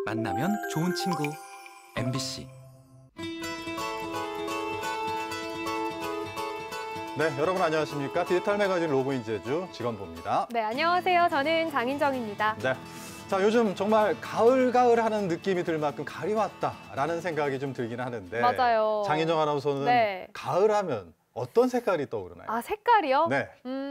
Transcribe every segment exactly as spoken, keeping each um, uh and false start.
만나면 좋은 친구 엠비씨. 네, 여러분 안녕하십니까? 디지털 매거진 로그인 제주 직원부입니다. 네, 안녕하세요. 저는 장인정입니다. 네, 자 요즘 정말 가을가을하는 느낌이 들 만큼 가을이 왔다라는 생각이 좀 들긴 하는데 맞아요. 장인정 아나운서는 네. 가을하면 어떤 색깔이 떠오르나요? 아, 색깔이요? 네.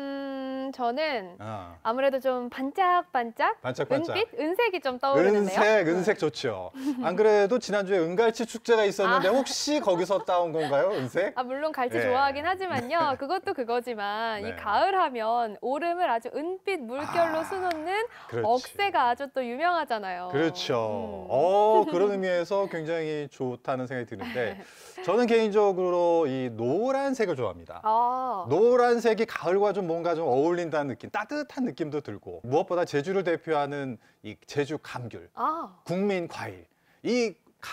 음, 저는 아. 아무래도 좀 반짝반짝, 반짝반짝. 은빛, 은색이 좀 떠오르는데요. 은색, 은색 좋죠. 안 그래도 지난주에 은갈치 축제가 있었는데 아. 혹시 거기서 따온 건가요, 은색? 아, 물론 갈치 네. 좋아하긴 하지만요. 그것도 그거지만 네. 이 가을 하면 오름을 아주 은빛 물결로 아, 수놓는 그렇지. 억새가 아주 또 유명하잖아요. 그렇죠. 음. 어, 그런 의미에서 굉장히 좋다는 생각이 드는데 저는 개인적으로 이 노란색을 좋아합니다. 아, 노란색이 가을과 좀 뭔가 좀 어울린다는 느낌, 따뜻한 느낌도 들고 무엇보다 제주를 대표하는 이 제주 감귤, 아. 국민 과일, 이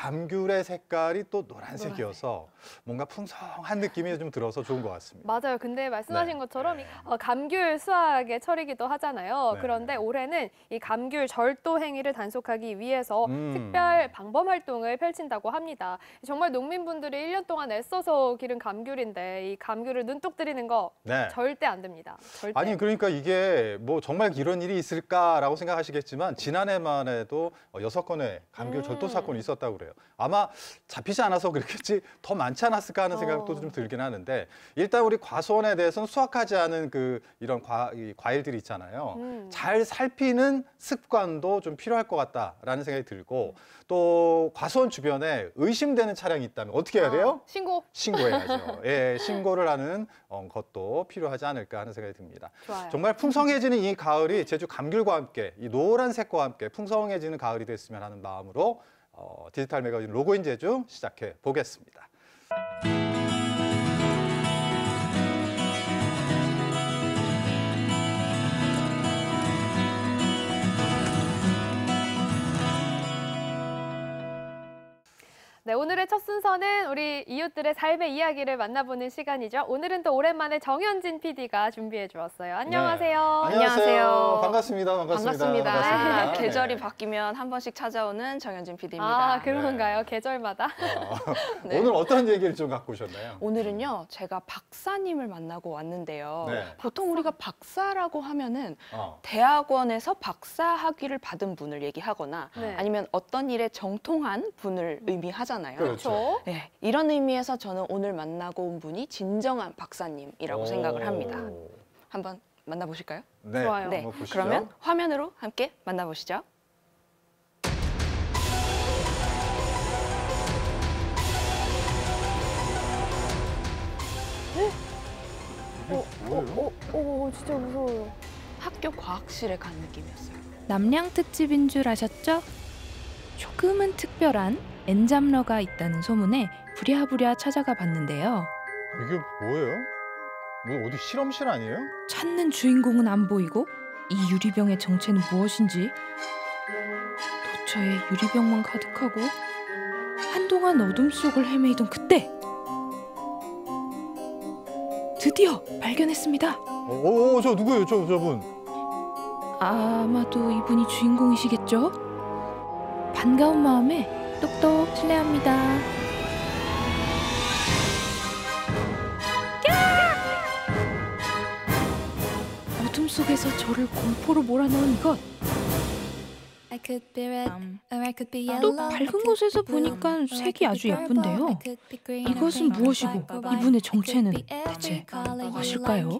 감귤의 색깔이 또 노란색이어서 뭔가 풍성한 느낌이 좀 들어서 좋은 것 같습니다. 맞아요. 근데 말씀하신 네. 것처럼 네. 어, 감귤 수확의 철이기도 하잖아요. 네. 그런데 올해는 이 감귤 절도 행위를 단속하기 위해서 음. 특별 방범 활동을 펼친다고 합니다. 정말 농민분들이 일 년 동안 애써서 기른 감귤인데 이 감귤을 눈독 들이는 거 네. 절대 안 됩니다. 절대. 아니 그러니까 이게 뭐 정말 이런 일이 있을까라고 생각하시겠지만 지난해만 해도 여섯 건의 감귤 음. 절도 사건이 있었다고 그래요. 아마 잡히지 않아서 그렇겠지 더 많지 않았을까 하는 생각도 어. 좀 들긴 하는데 일단 우리 과수원에 대해서는 수확하지 않은 그 이런 과, 이 과일들이 있잖아요. 음. 잘 살피는 습관도 좀 필요할 것 같다라는 생각이 들고 또 과수원 주변에 의심되는 차량이 있다면 어떻게 해야 돼요? 아, 신고. 신고해야죠. 예, 신고를 하는 어, 것도 필요하지 않을까 하는 생각이 듭니다. 좋아요. 정말 풍성해지는 이 가을이 제주 감귤과 함께 이 노란색과 함께 풍성해지는 가을이 됐으면 하는 마음으로 어, 디지털 매거진 로그인 제주 시작해 보겠습니다. 네, 오늘의 첫 순서는 우리 이웃들의 삶의 이야기를 만나보는 시간이죠. 오늘은 또 오랜만에 정현진 피디가 준비해 주었어요. 안녕하세요. 네. 안녕하세요. 반갑습니다. 반갑습니다. 반갑습니다. 반갑습니다. 계절이 네. 바뀌면 한 번씩 찾아오는 정현진 피디입니다. 아, 그런가요? 계절마다. 어, 네. 오늘 어떤 얘기를 좀 갖고 오셨나요? 오늘은요, 제가 박사님을 만나고 왔는데요. 네. 보통 우리가 박사라고 하면은 어. 대학원에서 박사 학위를 받은 분을 얘기하거나 네. 아니면 어떤 일에 정통한 분을 의미하잖아요. 그렇죠. 네, 이런 의미에서 저는 오늘 만나고 온 분이 진정한 박사님이라고 오. 생각을 합니다. 한번 만나보실까요? 네. 좋아요. 네, 한번 보시죠. 그러면 화면으로 함께 만나보시죠. 어, 어, 어, 어, 진짜 무서워요. 학교 과학실에 간 느낌이었어요. 남량 특집인 줄 아셨죠? 조금은 특별한 엔잡러가 있다는 소문에 부랴부랴 찾아가 봤는데요. 이게 뭐예요? 뭐 어디 실험실 아니에요? 찾는 주인공은 안 보이고 이 유리병의 정체는 무엇인지 도처에 유리병만 가득하고 한동안 어둠 속을 헤매이던 그때 드디어 발견했습니다. 오, 저 누구예요? 저 저분. 아마도 이분이 주인공이시겠죠? 반가운 마음에 똑똑 실례합니다. 어둠 속에서 저를 공포로 몰아넣은 이것. 또 밝은 곳에서 보니까 색이 아주 예쁜데요. 이것은 무엇이고 이분의 정체는 대체 무엇일까요?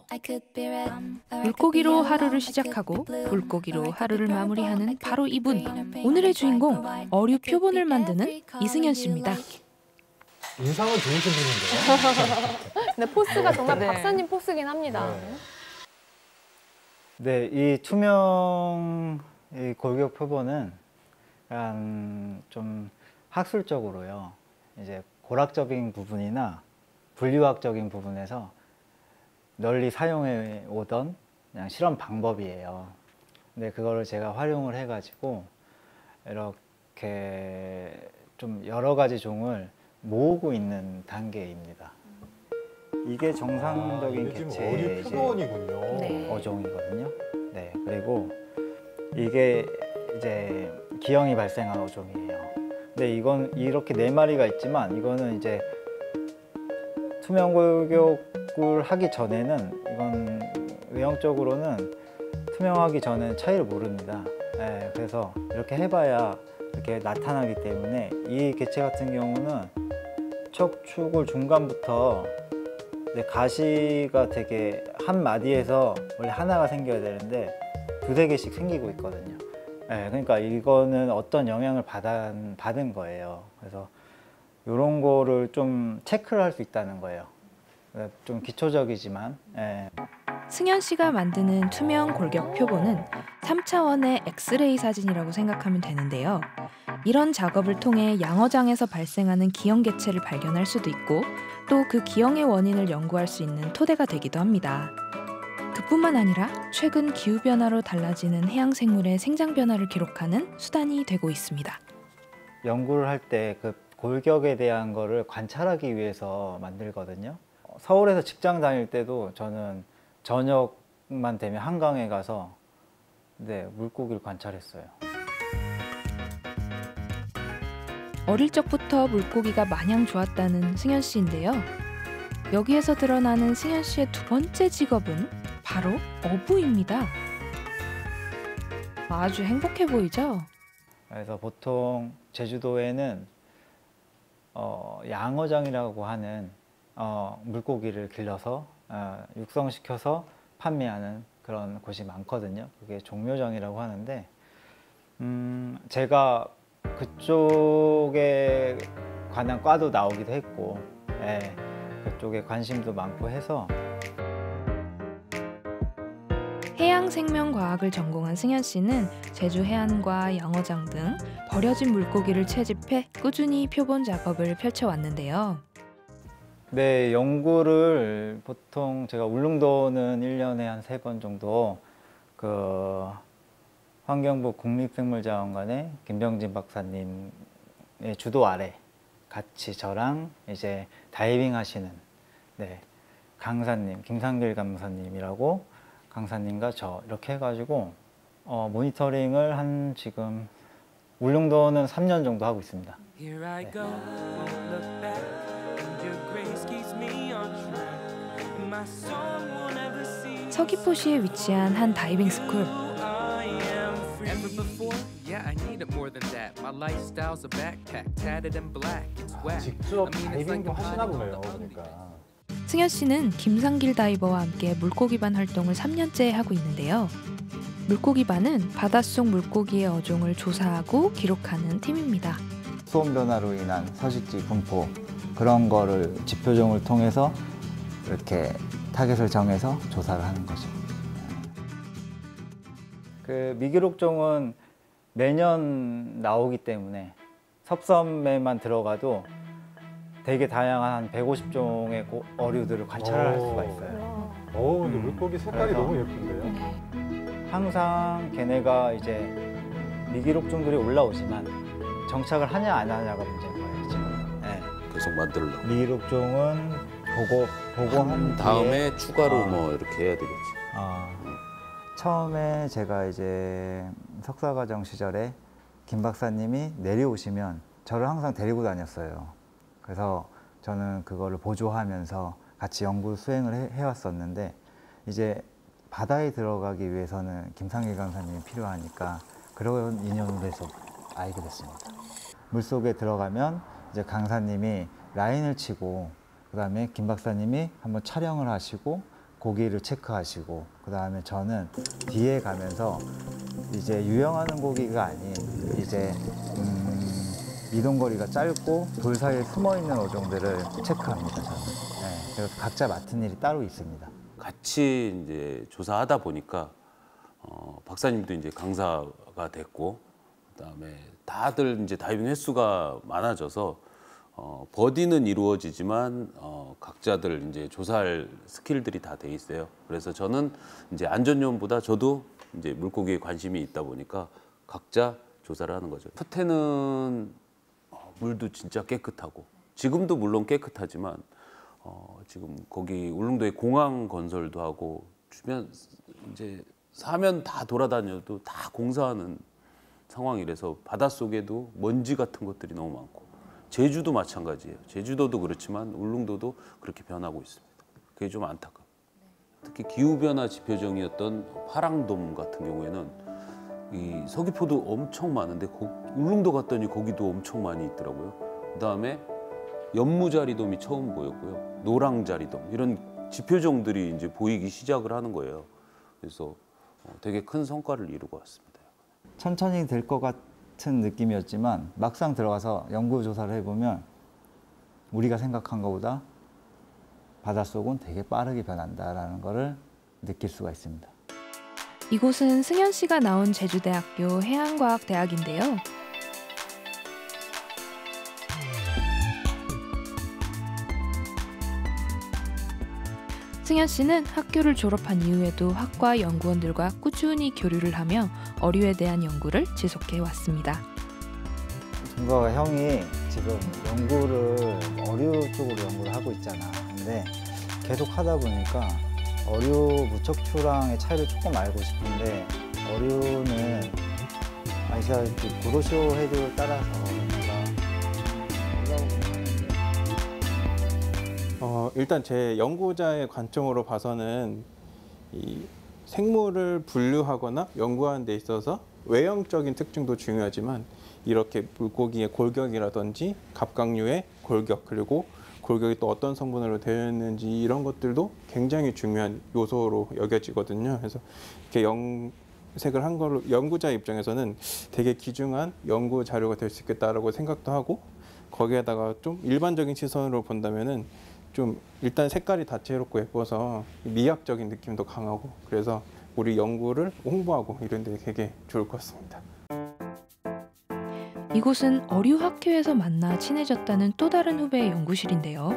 물고기로 하루를 시작하고 물고기로 하루를 마무리하는 바로 이분. 오늘의 주인공 어류 표본을 만드는 이승현 씨입니다. 인상은 좋으신 분인데요. 근데 포스가 정말 네. 박사님 포스긴 합니다. 네, 이 투명 이 골격 표본은 약간 좀 학술적으로요. 이제 고락적인 부분이나 분리화학적인 부분에서 널리 사용해 오던 그냥 실험 방법이에요. 근데 그거를 제가 활용을 해가지고 이렇게 좀 여러 가지 종을 모으고 있는 단계입니다. 이게 정상적인 아, 이게 지금 개체의 어류 이제 표본이군요. 네. 어종이거든요. 네, 그리고 이게 이제 기형이 발생한 어종이에요. 근데 이건 이렇게 네 마리가 있지만 이거는 이제 투명 골격을 하기 전에는 이건 외형적으로는 투명하기 전에는 차이를 모릅니다. 예, 그래서 이렇게 해봐야 이렇게 나타나기 때문에 이 개체 같은 경우는 척추골 중간부터 네, 가시가 되게 한 마디에서 원래 하나가 생겨야 되는데 두세 개씩 생기고 있거든요. 네, 그러니까 이거는 어떤 영향을 받아, 받은 거예요. 그래서 이런 거를 좀 체크를 할 수 있다는 거예요. 좀 기초적이지만. 네. 승현 씨가 만드는 투명 골격 표본은 삼 차원의 엑스레이 사진이라고 생각하면 되는데요. 이런 작업을 통해 양어장에서 발생하는 기형 개체를 발견할 수도 있고 또 그 기형의 원인을 연구할 수 있는 토대가 되기도 합니다. 그뿐만 아니라 최근 기후변화로 달라지는 해양 생물의 생장 변화를 기록하는 수단이 되고 있습니다. 연구를 할 때 그 골격에 대한 거를 관찰하기 위해서 만들거든요. 서울에서 직장 다닐 때도 저는 저녁만 되면 한강에 가서 네, 물고기를 관찰했어요. 어릴 적부터 물고기가 마냥 좋았다는 승현 씨인데요. 여기에서 드러나는 승현 씨의 두 번째 직업은 바로 어부입니다. 아주 행복해 보이죠? 그래서 보통 제주도에는 어, 양어장이라고 하는 어, 물고기를 길러서 어, 육성시켜서 판매하는 그런 곳이 많거든요. 그게 종묘장이라고 하는데 음, 제가 그쪽에 관한 과도 나오기도 했고 예, 그쪽에 관심도 많고 해서 해양생명과학을 전공한 승현 씨는 제주 해안과 양어장 등 버려진 물고기를 채집해 꾸준히 표본 작업을 펼쳐왔는데요. 네, 연구를 보통 제가 울릉도는 일 년에 한 세 번 정도 그 환경부 국립생물자원관의 김병진 박사님의 주도 아래 같이 저랑 이제 다이빙 하시는 네, 강사님, 김상길 강사님이라고 강사님과 저 이렇게 해가지고 어, 모니터링을 한 지금 울릉도는 삼 년 정도 하고 있습니다. 네. 서귀포시에 위치한 한 다이빙 스쿨. 아, 직접 다이빙도 하시나 보네요. 그러니까. 승현 씨는 김상길 다이버와 함께 물고기반 활동을 삼 년째 하고 있는데요. 물고기반은 바닷속 물고기의 어종을 조사하고 기록하는 팀입니다. 수온 변화로 인한 서식지 분포 그런 거를 지표종을 통해서 이렇게 타겟을 정해서 조사를 하는 거죠. 그 미기록종은 매년 나오기 때문에 섭섬에만 들어가도 되게 다양한 한 백오십 종의 어류들을 관찰할 수가 있어요. 오, 근데 음, 물고기 색깔이 그래서- 너무 예쁜데요? 항상 걔네가 이제 미기록종들이 올라오지만 정착을 하냐 안 하냐가 문제인 거예요, 지금. 네. 계속 만들려고. 미기록종은 보고 보고한 다음에 뒤에 추가로 어. 뭐 이렇게 해야 되겠지. 어, 처음에 제가 이제 석사과정 시절에 김 박사님이 내려오시면 저를 항상 데리고 다녔어요. 그래서 저는 그거를 보조하면서 같이 연구 수행을 해, 해왔었는데 이제 바다에 들어가기 위해서는 김상길 강사님이 필요하니까 그런 인연으로 해서 알게 됐습니다. 물속에 들어가면 이제 강사님이 라인을 치고 그 다음에 김 박사님이 한번 촬영을 하시고 고기를 체크하시고 그 다음에 저는 뒤에 가면서 이제 유영하는 고기가 아닌 이제 음, 이동거리가 짧고 돌 사이에 숨어 있는 어종들을 체크합니다. 저는. 네, 그래서 각자 맡은 일이 따로 있습니다. 같이 이제 조사하다 보니까 어, 박사님도 이제 강사가 됐고 그다음에 다들 이제 다이빙 횟수가 많아져서 어, 버디는 이루어지지만 어, 각자들 이제 조사할 스킬들이 다 돼 있어요. 그래서 저는 이제 안전요원보다 저도 이제 물고기에 관심이 있다 보니까 각자 조사를 하는 거죠. 첫 해는 어, 물도 진짜 깨끗하고 지금도 물론 깨끗하지만 어, 지금 거기 울릉도에 공항 건설도 하고 주변 이제 사면 다 돌아다녀도 다 공사하는 상황이라서 바닷속에도 먼지 같은 것들이 너무 많고 제주도 마찬가지예요. 제주도도 그렇지만 울릉도도 그렇게 변하고 있습니다. 그게 좀 안타깝고 특히 기후변화 지표정이었던 파랑돔 같은 경우에는 이 서귀포도 엄청 많은데 거, 울릉도 갔더니 거기도 엄청 많이 있더라고요. 그다음에 연무자리돔이 처음 보였고요. 노랑자리돔 이런 지표종들이 이제 보이기 시작을 하는 거예요. 그래서 되게 큰 성과를 이루고 왔습니다. 천천히 될 것 같은 느낌이었지만 막상 들어가서 연구 조사를 해보면 우리가 생각한 것보다 바닷속은 되게 빠르게 변한다라는 것을 느낄 수가 있습니다. 이곳은 승현 씨가 나온 제주대학교 해양과학대학인데요. 승현 씨는 학교를 졸업한 이후에도 학과 연구원들과 꾸준히 교류를 하며 어류에 대한 연구를 지속해 왔습니다. 준거가 형이 지금 연구를 어류 쪽으로 연구를 하고 있잖아. 근데 계속 하다 보니까 어류 무척추랑의 차이를 조금 알고 싶은데 어류는 아시다시피 구로시오 해류를 따라서 어, 일단 제 연구자의 관점으로 봐서는 이 생물을 분류하거나 연구하는 데 있어서 외형적인 특징도 중요하지만 이렇게 물고기의 골격이라든지 갑각류의 골격 그리고 골격이 또 어떤 성분으로 되어 있는지 이런 것들도 굉장히 중요한 요소로 여겨지거든요. 그래서 이렇게 염색을 한 걸로 연구자 입장에서는 되게 귀중한 연구 자료가 될 수 있겠다라고 생각도 하고 거기에다가 좀 일반적인 시선으로 본다면은 좀 일단 색깔이 다채롭고 예뻐서 미학적인 느낌도 강하고 그래서 우리 연구를 홍보하고 이런 데 되게 좋을 것 같습니다. 이곳은 어류학교에서 만나 친해졌다는 또 다른 후배의 연구실인데요.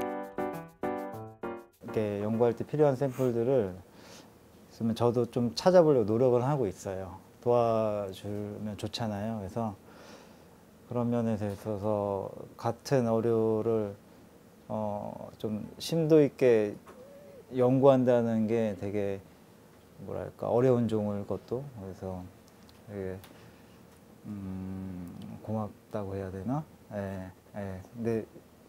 이렇게 연구할 때 필요한 샘플들을 있으면 저도 좀 찾아보려고 노력을 하고 있어요. 도와주면 좋잖아요. 그래서 그런 면에서 있어서 같은 어류를 어, 좀 심도 있게 연구한다는 게 되게 뭐랄까 어려운 종을 것도 그래서 되게 음, 고맙다고 해야 되나? 예, 예. 근데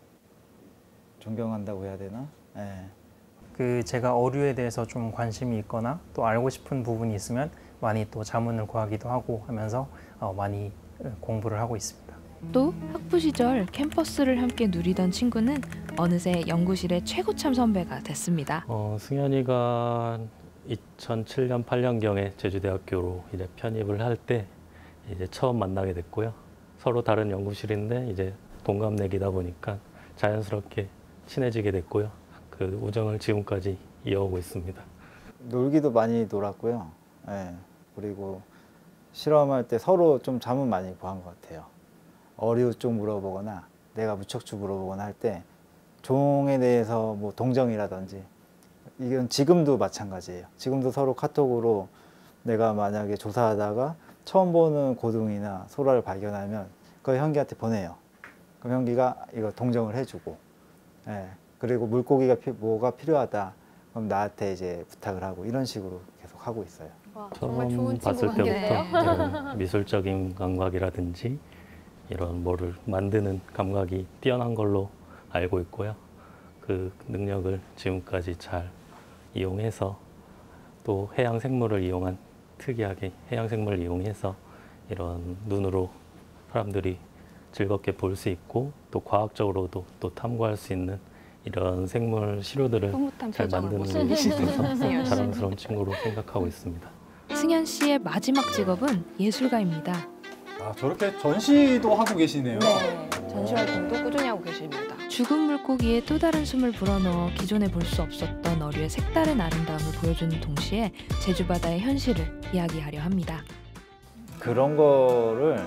존경한다고 해야 되나? 예. 그 제가 어류에 대해서 좀 관심이 있거나 또 알고 싶은 부분이 있으면 많이 또 자문을 구하기도 하고 하면서 어, 많이 공부를 하고 있습니다. 또 학부 시절 캠퍼스를 함께 누리던 친구는 어느새 연구실의 최고참 선배가 됐습니다. 어, 승현이가 이천칠 년, 팔 년경에 제주대학교로 이제 편입을 할 때 이제 처음 만나게 됐고요. 서로 다른 연구실인데 이제 동갑내기다 보니까 자연스럽게 친해지게 됐고요. 그 우정을 지금까지 이어오고 있습니다. 놀기도 많이 놀았고요. 예. 그리고 실험할 때 서로 좀 자문 많이 구한 것 같아요. 어류 쪽 물어보거나 내가 무척추 물어보거나 할 때 종에 대해서 뭐 동정이라든지 이건 지금도 마찬가지예요. 지금도 서로 카톡으로 내가 만약에 조사하다가 처음 보는 고등이나 소라를 발견하면 그걸 형기한테 보내요. 그럼 형기가 이거 동정을 해주고, 예. 그리고 물고기가 피, 뭐가 필요하다. 그럼 나한테 이제 부탁을 하고 이런 식으로 계속 하고 있어요. 와, 정말 좋은 처음 친구 봤을 관계네요. 때부터 이런 미술적인 감각이라든지 이런 뭐를 만드는 감각이 뛰어난 걸로 알고 있고요. 그 능력을 지금까지 잘 이용해서 또 해양 생물을 이용한 특이하게 해양 생물을 이용해서 이런 눈으로 사람들이 즐겁게 볼 수 있고 또 과학적으로도 또 탐구할 수 있는 이런 생물 시료들을 잘 만드는 데 있어서 자랑스러운 친구로 생각하고 있습니다. 승현 씨의 마지막 직업은 예술가입니다. 아, 저렇게 전시도 하고 계시네요. 네, 전시 활동도 꾸준히 하고 계십니다. 죽은 물고기에 또 다른 숨을 불어넣어 기존에 볼 수 없었던 어류의 색다른 아름다움을 보여주는 동시에 제주 바다의 현실을 이야기하려 합니다. 그런 거를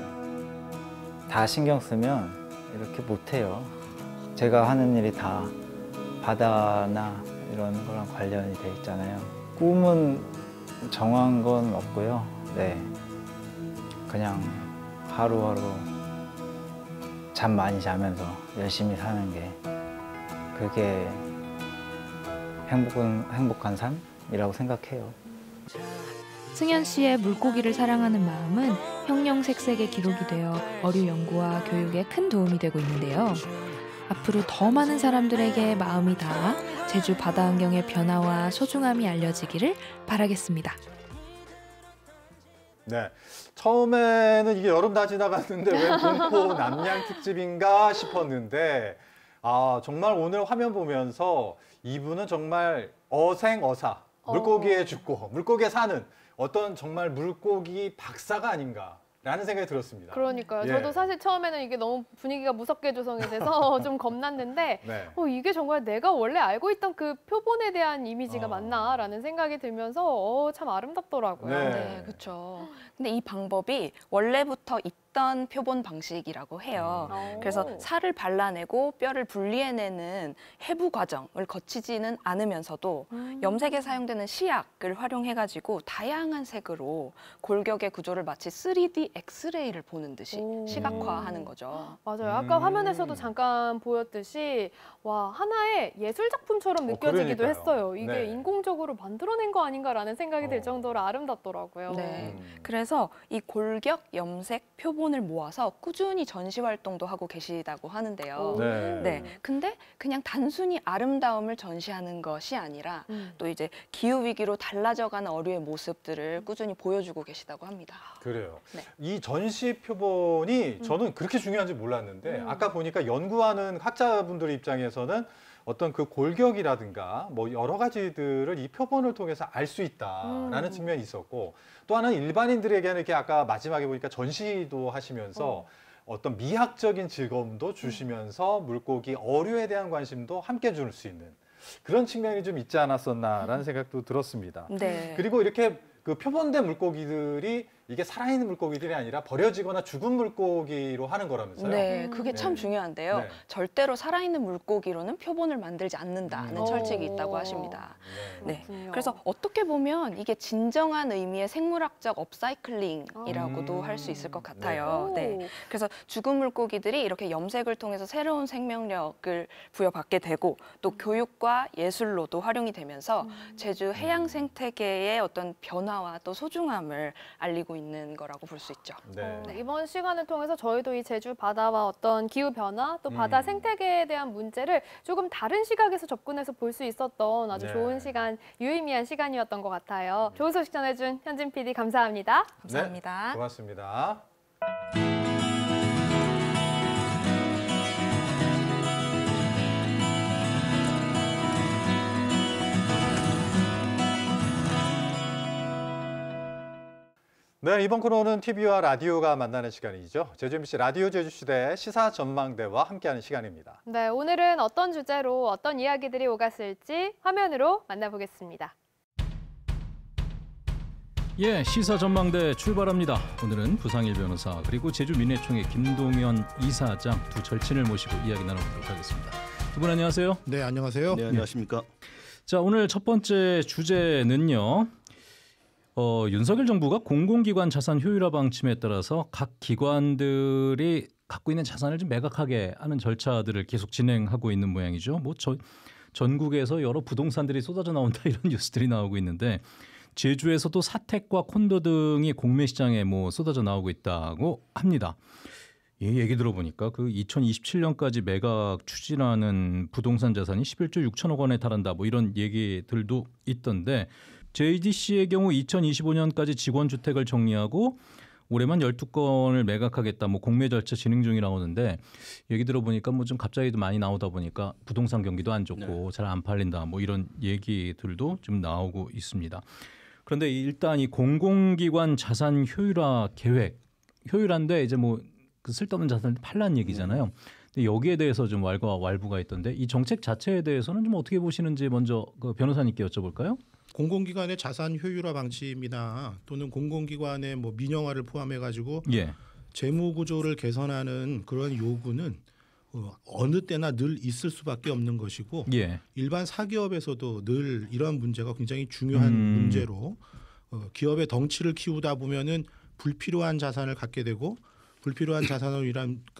다 신경 쓰면 이렇게 못해요. 제가 하는 일이 다 바다나 이런 거랑 관련이 돼 있잖아요. 꿈은 정한 건 없고요. 네, 그냥 하루하루 잠 많이 자면서 열심히 사는 게 그게 행복한, 행복한 삶이라고 생각해요. 승현 씨의 물고기를 사랑하는 마음은 형형색색의 기록이 되어 어류 연구와 교육에 큰 도움이 되고 있는데요. 앞으로 더 많은 사람들에게 마음이 닿아 제주 바다 환경의 변화와 소중함이 알려지기를 바라겠습니다. 네, 처음에는 이게 여름 다 지나갔는데 왜 공포 남양 특집인가 싶었는데 아 정말 오늘 화면 보면서 이분은 정말 어생어사, 물고기에 죽고 물고기에 사는 어떤 정말 물고기 박사가 아닌가라는 생각이 들었습니다. 그러니까요. 예. 저도 사실 처음에는 이게 너무 분위기가 무섭게 조성이 돼서 좀 겁났는데 네. 어, 이게 정말 내가 원래 알고 있던 그 표본에 대한 이미지가 어. 맞나라는 생각이 들면서 어, 참 아름답더라고요. 네. 네, 그렇죠. 근데 이 방법이 원래부터 있던 표본 방식이라고 해요. 음. 그래서 살을 발라내고 뼈를 분리해내는 해부 과정을 거치지는 않으면서도 음. 염색에 사용되는 시약을 활용해가지고 다양한 색으로 골격의 구조를 마치 쓰리디 엑스레이를 보는 듯이 오. 시각화하는 거죠. 맞아요. 아까 음. 화면에서도 잠깐 보였듯이 와 하나의 예술 작품처럼 어, 느껴지기도 그러니까요. 했어요. 이게 네. 인공적으로 만들어낸 거 아닌가라는 생각이 들 어. 정도로 아름답더라고요. 네. 음. 그래서 이 골격, 염색, 표본을 모아서 꾸준히 전시 활동도 하고 계시다고 하는데요. 오. 네. 네. 근데 그냥 단순히 아름다움을 전시하는 것이 아니라 음. 또 이제 기후 위기로 달라져가는 어류의 모습들을 꾸준히 보여주고 계시다고 합니다. 그래요. 네. 이 전시 표본이 저는 그렇게 중요한지 몰랐는데 음. 아까 보니까 연구하는 학자분들 입장에서는 어떤 그 골격이라든가 뭐 여러 가지들을 이 표본을 통해서 알 수 있다라는 음. 측면이 있었고 또 하나는 일반인들에게는 이렇게 아까 마지막에 보니까 전시도 하시면서 어. 어떤 미학적인 즐거움도 주시면서 물고기 어류에 대한 관심도 함께 줄 수 있는 그런 측면이 좀 있지 않았었나라는 생각도 들었습니다. 네. 그리고 이렇게 그 표본된 물고기들이 이게 살아있는 물고기들이 아니라 버려지거나 죽은 물고기로 하는 거라면서요? 네, 음. 그게 참 네. 중요한데요. 네. 절대로 살아있는 물고기로는 표본을 만들지 않는다는 음. 철칙이 오. 있다고 하십니다. 네. 네. 그렇군요. 그래서 어떻게 보면 이게 진정한 의미의 생물학적 업사이클링이라고도 음. 할 수 있을 것 같아요. 오. 네. 그래서 죽은 물고기들이 이렇게 염색을 통해서 새로운 생명력을 부여받게 되고 또 교육과 예술로도 활용이 되면서 제주 해양 생태계의 어떤 변화와 또 소중함을 알리고 있는 거라고 볼 수 있죠. 네. 어, 이번 시간을 통해서 저희도 이 제주 바다와 어떤 기후 변화 또 바다 음. 생태계에 대한 문제를 조금 다른 시각에서 접근해서 볼 수 있었던 아주 네. 좋은 시간, 유의미한 시간이었던 것 같아요. 좋은 소식 전해준 현진 피디 감사합니다. 감사합니다. 네, 고맙습니다. 네, 이번 코너는 티비와 라디오가 만나는 시간이죠. 제주 엠비씨 라디오 제주시대 시사 전망대와 함께하는 시간입니다. 네, 오늘은 어떤 주제로 어떤 이야기들이 오갔을지 화면으로 만나보겠습니다. 예, 시사 전망대 출발합니다. 오늘은 부상일 변호사 그리고 제주민회총회 김동연 이사장 두 절친을 모시고 이야기 나눠보도록 하겠습니다. 두 분 안녕하세요. 네, 안녕하세요. 네, 안녕하십니까. 자, 오늘 첫 번째 주제는요. 어, 윤석열 정부가 공공기관 자산 효율화 방침에 따라서 각 기관들이 갖고 있는 자산을 좀 매각하게 하는 절차들을 계속 진행하고 있는 모양이죠. 뭐 저, 전국에서 여러 부동산들이 쏟아져 나온다 이런 뉴스들이 나오고 있는데 제주에서도 사택과 콘도 등이 공매 시장에 뭐 쏟아져 나오고 있다고 합니다. 이 얘기 들어보니까 그 이천이십칠 년까지 매각 추진하는 부동산 자산이 십일조 육천억 원에 달한다 뭐 이런 얘기들도 있던데 제이디씨의 경우 이천이십오 년까지 직원주택을 정리하고 올해만 열두 건을 매각하겠다 뭐 공매 절차 진행 중이라고 하는데 얘기 들어보니까 뭐 좀 갑자기도 많이 나오다 보니까 부동산 경기도 안 좋고 네. 잘 안 팔린다 뭐 이런 얘기들도 좀 나오고 있습니다. 그런데 일단 이 공공기관 자산 효율화 계획 효율화인데 이제 뭐 그 쓸데없는 자산을 팔라는 얘기잖아요. 근데 여기에 대해서 좀 왈가왈부가 있던데 이 정책 자체에 대해서는 좀 어떻게 보시는지 먼저 그 변호사님께 여쭤볼까요? 공공기관의 자산 효율화 방침이나 또는 공공기관의 뭐 민영화를 포함해가지고 예. 재무 구조를 개선하는 그런 요구는 어, 어느 때나 늘 있을 수밖에 없는 것이고 예. 일반 사기업에서도 늘 이런 문제가 굉장히 중요한 음. 문제로 어, 기업의 덩치를 키우다 보면은 불필요한 자산을 갖게 되고 불필요한 자산을 위한 그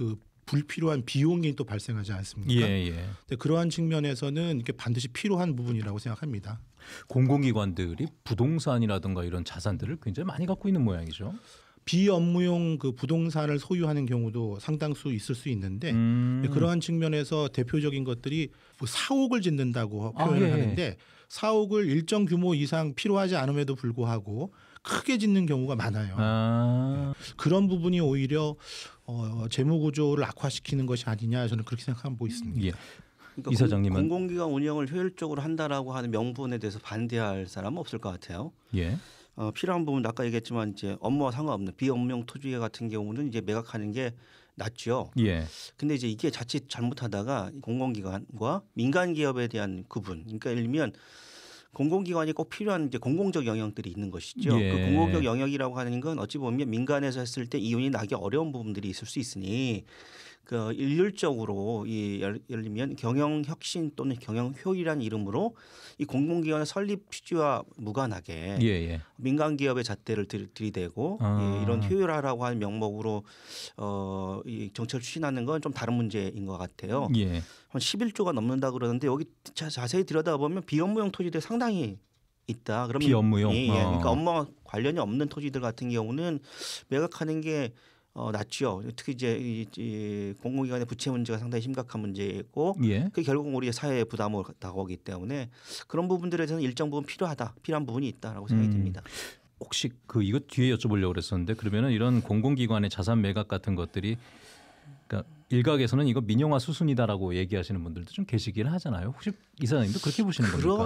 불필요한 비용이 또 발생하지 않습니까? 예, 예. 근데 그러한 측면에서는 이게 반드시 필요한 부분이라고 생각합니다. 공공기관들이 부동산이라든가 이런 자산들을 굉장히 많이 갖고 있는 모양이죠. 비업무용 그 부동산을 소유하는 경우도 상당수 있을 수 있는데 음. 그러한 측면에서 대표적인 것들이 뭐 사옥을 짓는다고 아, 표현을 예. 하는데 사옥을 일정 규모 이상 필요하지 않음에도 불구하고 크게 짓는 경우가 많아요. 아. 그런 부분이 오히려 어, 재무 구조를 악화시키는 것이 아니냐 저는 그렇게 생각하고 있습니다. 예. 그러니까 이사장님은 공, 공공기관 운영을 효율적으로 한다라고 하는 명분에 대해서 반대할 사람은 없을 것 같아요. 예. 어, 필요한 부분 아까 얘기했지만 이제 업무와 상관없는 비업무용 토지 같은 경우는 이제 매각하는 게 낫죠. 예. 근데 이제 이게 자칫 잘못하다가 공공기관과 민간 기업에 대한 구분. 그러니까 예를 들면 공공기관이 꼭 필요한 이제 공공적 영역들이 있는 것이죠. 예. 그 공공적 영역이라고 하는 건 어찌 보면 민간에서 했을 때 이윤이 나기 어려운 부분들이 있을 수 있으니 그 일률적으로 이 예를, 예를 들면 경영 혁신 또는 경영 효율이라는 이름으로 이 공공기관의 설립 취지와 무관하게 예, 예. 민간 기업의 잣대를 들, 들이대고 아. 예, 이런 효율화라고 하는 명목으로 어, 이 정책을 추진하는 건 좀 다른 문제인 것 같아요. 예. 한 십일 조가 넘는다 그러는데 여기 자, 자세히 들여다보면 비업무용 토지들 상당히 있다. 그러면 비업무용? 예, 예. 그러니까 어. 업무와 관련이 없는 토지들 같은 경우는 매각하는 게 어, 낫죠. 특히 이제 이, 이 공공기관의 부채 문제가 상당히 심각한 문제고, 예. 그 결국 우리 사회에 부담을 다가오기 때문에 그런 부분들에 대해서는 일정 부분 필요하다, 필요한 부분이 있다라고 생각이 음. 듭니다. 혹시 그 이거 뒤에 여쭤보려고 그랬었는데 그러면은 이런 공공기관의 자산 매각 같은 것들이 그러니까 일각에서는 이거 민영화 수순이다라고 얘기하시는 분들도 좀 계시긴 하잖아요. 혹시 이사장님도 그렇게 보시는 겁니까?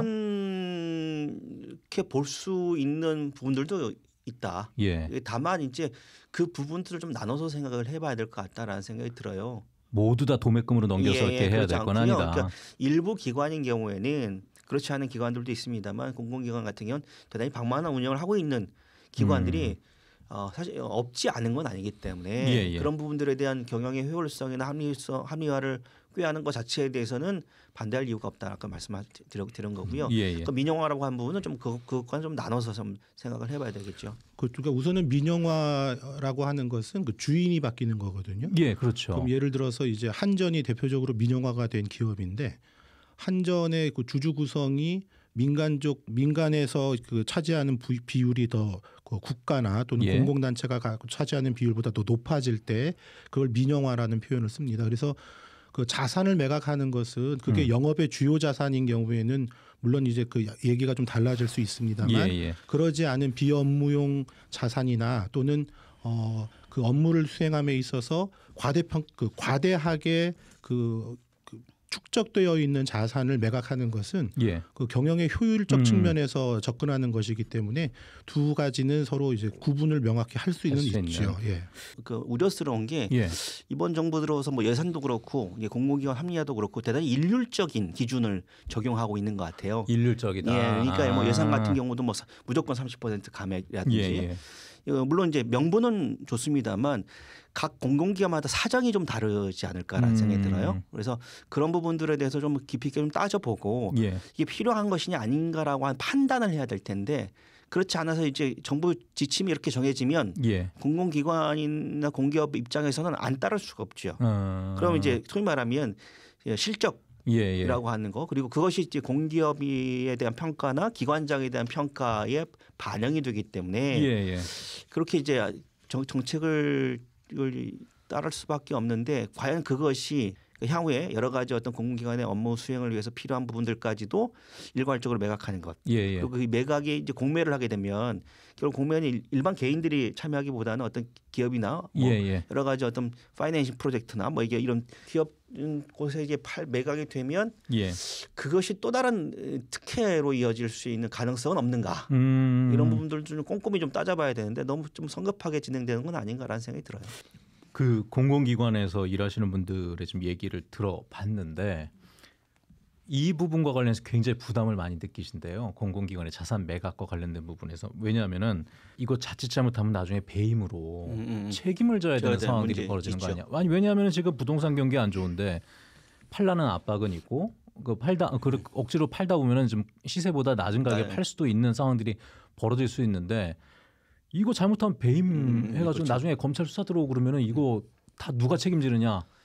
그렇게 볼 수 있는 부분들도 있다. 예. 다만 이제 그 부분들을 좀 나눠서 생각을 해봐야 될 것 같다라는 생각이 들어요. 모두 다 도매금으로 넘겨서 예, 이렇게 예, 해야 그렇지 될 건 않고요. 아니다. 그러니까 일부 기관인 경우에는 그렇지 않은 기관들도 있습니다만 공공기관 같은 경우는 대단히 방만한 운영을 하고 있는 기관들이 음. 어, 사실 없지 않은 건 아니기 때문에 예, 예. 그런 부분들에 대한 경영의 효율성이나 합리성, 합리화를 꾀하는 것 자체에 대해서는 반대할 이유가 없다. 아까 말씀드린 거고요. 예, 예. 그 민영화라고 하는 부분은 좀 그, 그것과는 좀 나눠서 좀 생각을 해봐야 되겠죠. 그러니까 우선은 민영화라고 하는 것은 그 주인이 바뀌는 거거든요. 예, 그렇죠. 그럼 예를 들어서 이제 한전이 대표적으로 민영화가 된 기업인데 한전의 그 주주 구성이 민간적 민간에서 그 차지하는 부, 비율이 더 그 국가나 또는 예. 공공단체가 갖고 차지하는 비율보다 더 높아질 때 그걸 민영화라는 표현을 씁니다. 그래서 그 자산을 매각하는 것은 그게 음. 영업의 주요 자산인 경우에는 물론 이제 그 얘기가 좀 달라질 수 있습니다만 예, 예. 그러지 않은 비업무용 자산이나 또는 어, 그 업무를 수행함에 있어서 과대평 그 과대하게 그, 그 축적되어 있는 자산을 매각하는 것은 예. 그 경영의 효율적 음. 측면에서 접근하는 것이기 때문에 두 가지는 서로 이제 구분을 명확히 할 수 있는 수 있죠. 있는. 예. 그 우려스러운 게 예. 이번 정부 들어서 뭐 예산도 그렇고 이게 공공기관 합리화도 그렇고 대단히 일률적인 기준을 적용하고 있는 것 같아요. 일률적이다. 예, 그러니까 뭐 예산 같은 아. 경우도 뭐 사- 무조건 삼십 퍼센트 감액이라든지 예, 예. 어, 물론 이제 명분은 좋습니다만 각 공공기관마다 사정이 좀 다르지 않을까라는 음. 생각이 들어요. 그래서 그런 부분들에 대해서 좀 깊이 있게 좀 따져보고 예. 이게 필요한 것이냐 아닌가라고 한 판단을 해야 될 텐데 그렇지 않아서 이제 정부 지침이 이렇게 정해지면 예. 공공기관이나 공기업 입장에서는 안 따를 수가 없죠. 어. 그럼 이제 소위 말하면 실적 예, 예. 이라고 하는 거 그리고 그것이 이제 공기업에 대한 평가나 기관장에 대한 평가에 반영이 되기 때문에 예, 예. 그렇게 이제 정, 정책을 따를 수밖에 없는데 과연 그것이 향후에 여러 가지 어떤 공공기관의 업무 수행을 위해서 필요한 부분들까지도 일괄적으로 매각하는 것. 예, 예. 그리고 그 매각이 이제 공매를 하게 되면 결국 공매는 일반 개인들이 참여하기보다는 어떤 기업이나 뭐 예, 예. 여러 가지 어떤 파이낸싱 프로젝트나 뭐 이게 이런 기업 곳에 이제 팔 매각이 되면 예. 그것이 또 다른 특혜로 이어질 수 있는 가능성은 없는가? 음. 이런 부분들 좀 꼼꼼히 좀 따져봐야 되는데 너무 좀 성급하게 진행되는 건 아닌가라는 생각이 들어요. 그 공공기관에서 일하시는 분들의 좀 얘기를 들어봤는데 이 부분과 관련해서 굉장히 부담을 많이 느끼신대요. 공공기관의 자산 매각과 관련된 부분에서. 왜냐하면은 이거 자칫 잘못하면 나중에 배임으로 음, 음. 책임을 져야 되는 져야 상황들이 문제 벌어지는 거 있죠. 아니야. 아니 왜냐하면 지금 부동산 경기 안 좋은데 팔라는 압박은 있고 그 팔다 그 억지로 팔다 보면은 좀 시세보다 낮은 가격에 네. 팔 수도 있는 상황들이 벌어질 수 있는데 이거 잘못하면 배임 음, 해가지고 그렇죠. 나중에 검찰 수사 들어오고 그러면은 이거 다 누가 책임지느냐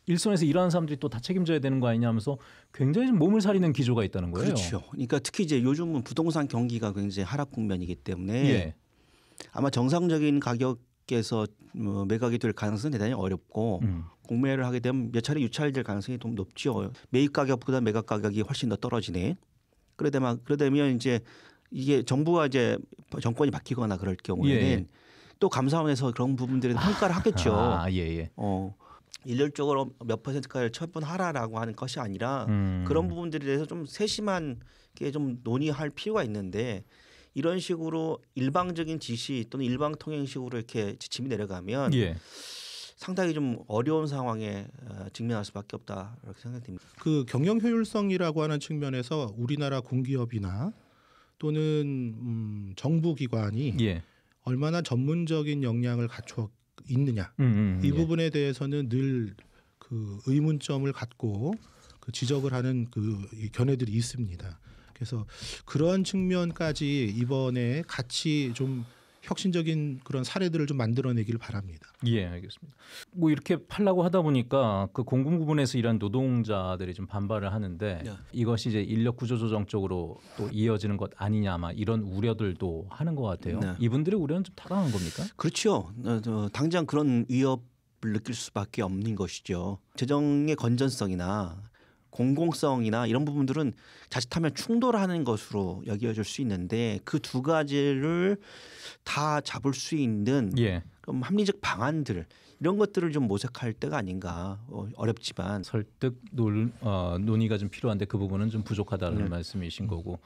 일선에서 일하는 사람들이 또 다 책임져야 되는 거 아니냐 하면서 굉장히 좀 몸을 사리는 기조가 있다는 거예요. 그렇죠. 그러니까 특히 이제 요즘은 부동산 경기가 굉장히 하락 국면이기 때문에 예. 아마 정상적인 가격에서 뭐 매각이 될 가능성은 대단히 어렵고 음. 공매를 하게 되면 몇 차례 유찰될 가능성이 좀 높죠. 매입 가격보다 매각 가격이 훨씬 더 떨어지네. 그러다면 그러다면 이제 이게 정부가 이제 정권이 바뀌거나 그럴 경우에는 예. 또 감사원에서 그런 부분들에 감가를 하겠죠. 아, 예, 예. 어, 일률적으로 몇 퍼센트까지 처분하라라고 하는 것이 아니라 음. 그런 부분들에 대해서 좀 세심한 게 좀 논의할 필요가 있는데 이런 식으로 일방적인 지시 또는 일방 통행식으로 이렇게 지침이 내려가면 예. 상당히 좀 어려운 상황에 직면할 수밖에 없다 이렇게 생각됩니다. 그 경영 효율성이라고 하는 측면에서 우리나라 공기업이나 또는 음, 정부 기관이 예. 얼마나 전문적인 역량을 갖춰 있느냐 음, 음, 이 예. 부분에 대해서는 늘 그 의문점을 갖고 그 지적을 하는 그 견해들이 있습니다. 그래서 그런 측면까지 이번에 같이 좀 혁신적인 그런 사례들을 좀 만들어내기를 바랍니다. 예, 알겠습니다. 뭐 이렇게 팔라고 하다 보니까 그 공공 부분에서 일하는 노동자들이 좀 반발을 하는데 네. 이것이 이제 인력 구조 조정 쪽으로 또 이어지는 것 아니냐 아마 이런 우려들도 하는 것 같아요. 네. 이분들의 우려는 좀 타당한 겁니까? 그렇죠. 어, 어, 당장 그런 위협을 느낄 수밖에 없는 것이죠. 재정의 건전성이나 공공성이나 이런 부분들은 자칫하면 충돌하는 것으로 여겨질 수 있는데 그 두 가지를 다 잡을 수 있는 예. 그럼 합리적 방안들 이런 것들을 좀 모색할 때가 아닌가. 어, 어렵지만 설득 논, 어, 논의가 좀 필요한데 그 부분은 좀 부족하다는 네. 말씀이신 거고.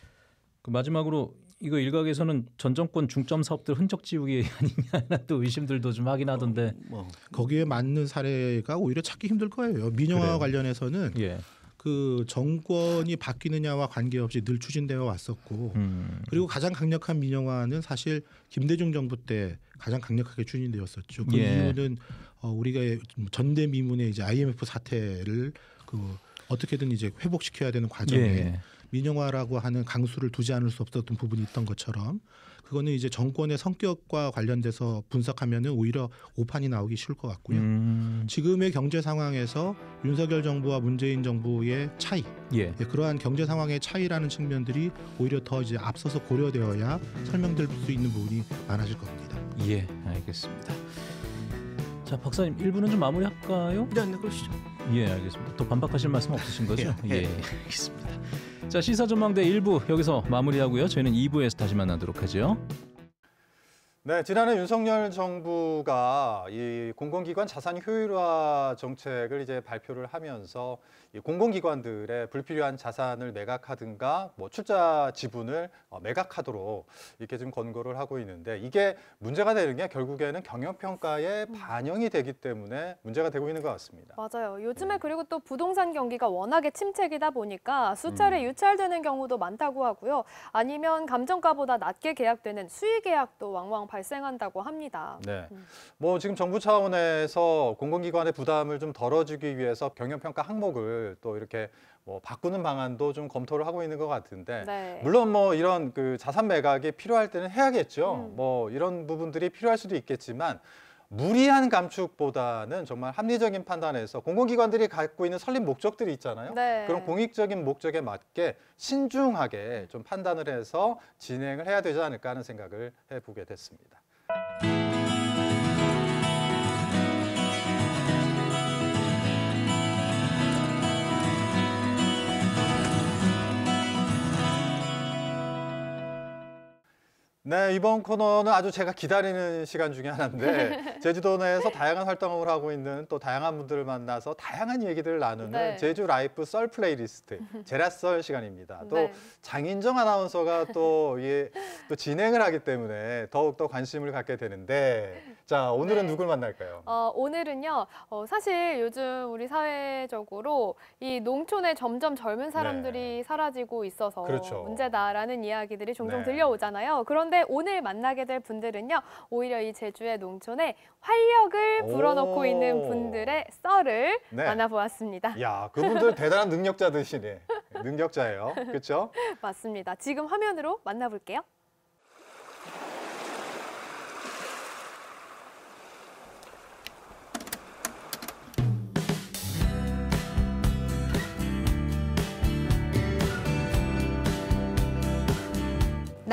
그 마지막으로 이거 일각에서는 전 정권 중점 사업들 흔적 지우기 아니냐 또 의심들도 좀 하긴 하던데. 뭐. 거기에 맞는 사례가 오히려 찾기 힘들 거예요. 민영화 그래요. 관련해서는 예. 그 정권이 바뀌느냐와 관계없이 늘 추진되어 왔었고 음. 그리고 가장 강력한 민영화는 사실 김대중 정부 때 가장 강력하게 추진되었었죠. 그 예. 이유는 어, 우리가 전대미문의 이제 아이엠에프 사태를 그 어떻게든 이제 회복시켜야 되는 과정에 예. 민영화라고 하는 강수를 두지 않을 수 없었던 부분이 있던 것처럼 그거는 이제 정권의 성격과 관련돼서 분석하면은 오히려 오판이 나오기 쉬울 것 같고요. 음. 지금의 경제 상황에서 윤석열 정부와 문재인 정부의 차이, 예. 예, 그러한 경제 상황의 차이라는 측면들이 오히려 더 이제 앞서서 고려되어야 설명될 수 있는 부분이 많아질 겁니다. 예, 알겠습니다. 자, 박사님 일 부는 좀 마무리할까요? 네, 네, 그러시죠. 예, 알겠습니다. 또 반박하실 말씀 없으신 거죠? 예, 예. 예, 알겠습니다. 자, 시사전망대 일 부 여기서 마무리하고요. 저희는 이 부에서 다시 만나도록 하죠. 네, 지난해 윤석열 정부가 이 공공기관 자산 효율화 정책을 이제 발표를 하면서 이 공공기관들의 불필요한 자산을 매각하든가 뭐 출자 지분을 매각하도록 이렇게 좀 권고를 하고 있는데 이게 문제가 되는 게 결국에는 경영평가에 반영이 되기 때문에 문제가 되고 있는 것 같습니다. 맞아요. 요즘에 그리고 또 부동산 경기가 워낙에 침체기다 보니까 수차례 유찰되는 경우도 많다고 하고요. 아니면 감정가보다 낮게 계약되는 수의 계약도 왕왕 발생한다고 합니다. 네, 뭐 지금 정부 차원에서 공공기관의 부담을 좀 덜어주기 위해서 경영평가 항목을 또 이렇게 뭐 바꾸는 방안도 좀 검토를 하고 있는 것 같은데 네. 물론 뭐 이런 그 자산 매각이 필요할 때는 해야겠죠. 음. 뭐 이런 부분들이 필요할 수도 있겠지만 무리한 감축보다는 정말 합리적인 판단에서 공공기관들이 갖고 있는 설립 목적들이 있잖아요. 네. 그런 공익적인 목적에 맞게 신중하게 좀 판단을 해서 진행을 해야 되지 않을까 하는 생각을 해보게 됐습니다. 네, 이번 코너는 아주 제가 기다리는 시간 중에 하나인데 제주도 내에서 다양한 활동을 하고 있는 또 다양한 분들을 만나서 다양한 얘기들을 나누는 네. 제주 라이프 썰 플레이리스트 제라썰 시간입니다. 또 네. 장인정 아나운서가 또, 예, 또 진행을 하기 때문에 더욱더 관심을 갖게 되는데 자, 오늘은 네. 누굴 만날까요? 어, 오늘은요. 어, 사실 요즘 우리 사회적으로 이 농촌에 점점 젊은 사람들이 사라지고 있어서 그렇죠. 문제다라는 이야기들이 종종 네. 들려오잖아요. 그런데 오늘 만나게 될 분들은요. 오히려 이 제주의 농촌에 활력을 불어넣고 오. 있는 분들의 썰을 네. 만나보았습니다. 야, 그분들 대단한 능력자들이시네. 능력자예요. 그렇죠? 맞습니다. 지금 화면으로 만나볼게요.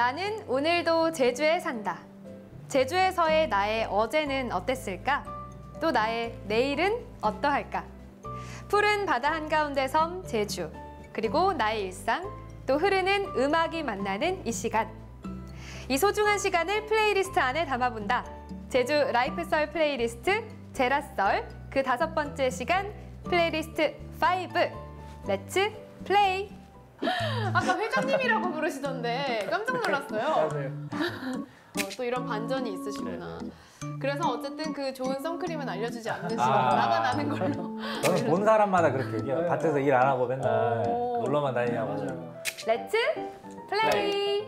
나는 오늘도 제주에 산다. 제주에서의 나의 어제는 어땠을까? 또 나의 내일은 어떠할까? 푸른 바다 한가운데 섬 제주, 그리고 나의 일상, 또 흐르는 음악이 만나는 이 시간. 이 소중한 시간을 플레이리스트 안에 담아본다. 제주 라이프썰 플레이리스트 제라썰 그 다섯 번째 시간 플레이리스트 오. 렛츠 플레이. 아까 회장님이라고 부르시던데 깜짝 놀랐어요. 어, 또 이런 반전이 있으시구나. 그래서 어쨌든 그 좋은 선크림은 알려주지 않는 식으로 아. 나가 나는 걸로. 저는 본 사람마다 그렇게 얘기해요. 밭에서 일 안 하고 맨날 놀러만 다니냐고. 렛츠 플레이.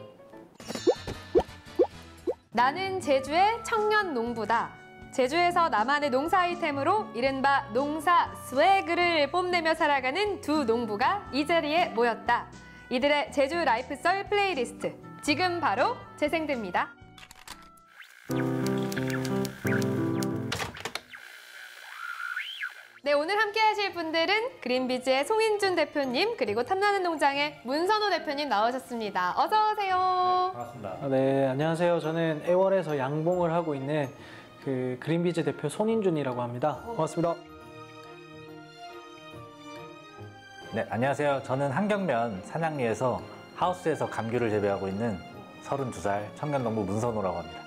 나는 제주의 청년 농부다. 제주에서 나만의 농사 아이템으로 이른바 농사 스웨그를 뽐내며 살아가는 두 농부가 이 자리에 모였다. 이들의 제주 라이프썰 플레이리스트 지금 바로 재생됩니다. 네, 오늘 함께 하실 분들은 그린비즈의 송인준 대표님 그리고 탐나는 농장의 문선호 대표님 나오셨습니다. 어서 오세요. 반갑습니다. 네, 안녕하세요. 저는 애월에서 양봉을 하고 있는 그 그린비즈 대표 손인준이라고 합니다. 반갑습니다. 네, 안녕하세요. 저는 한경면 산양리에서 하우스에서 감귤을 재배하고 있는 서른두 살 청년 농부 문선호라고 합니다.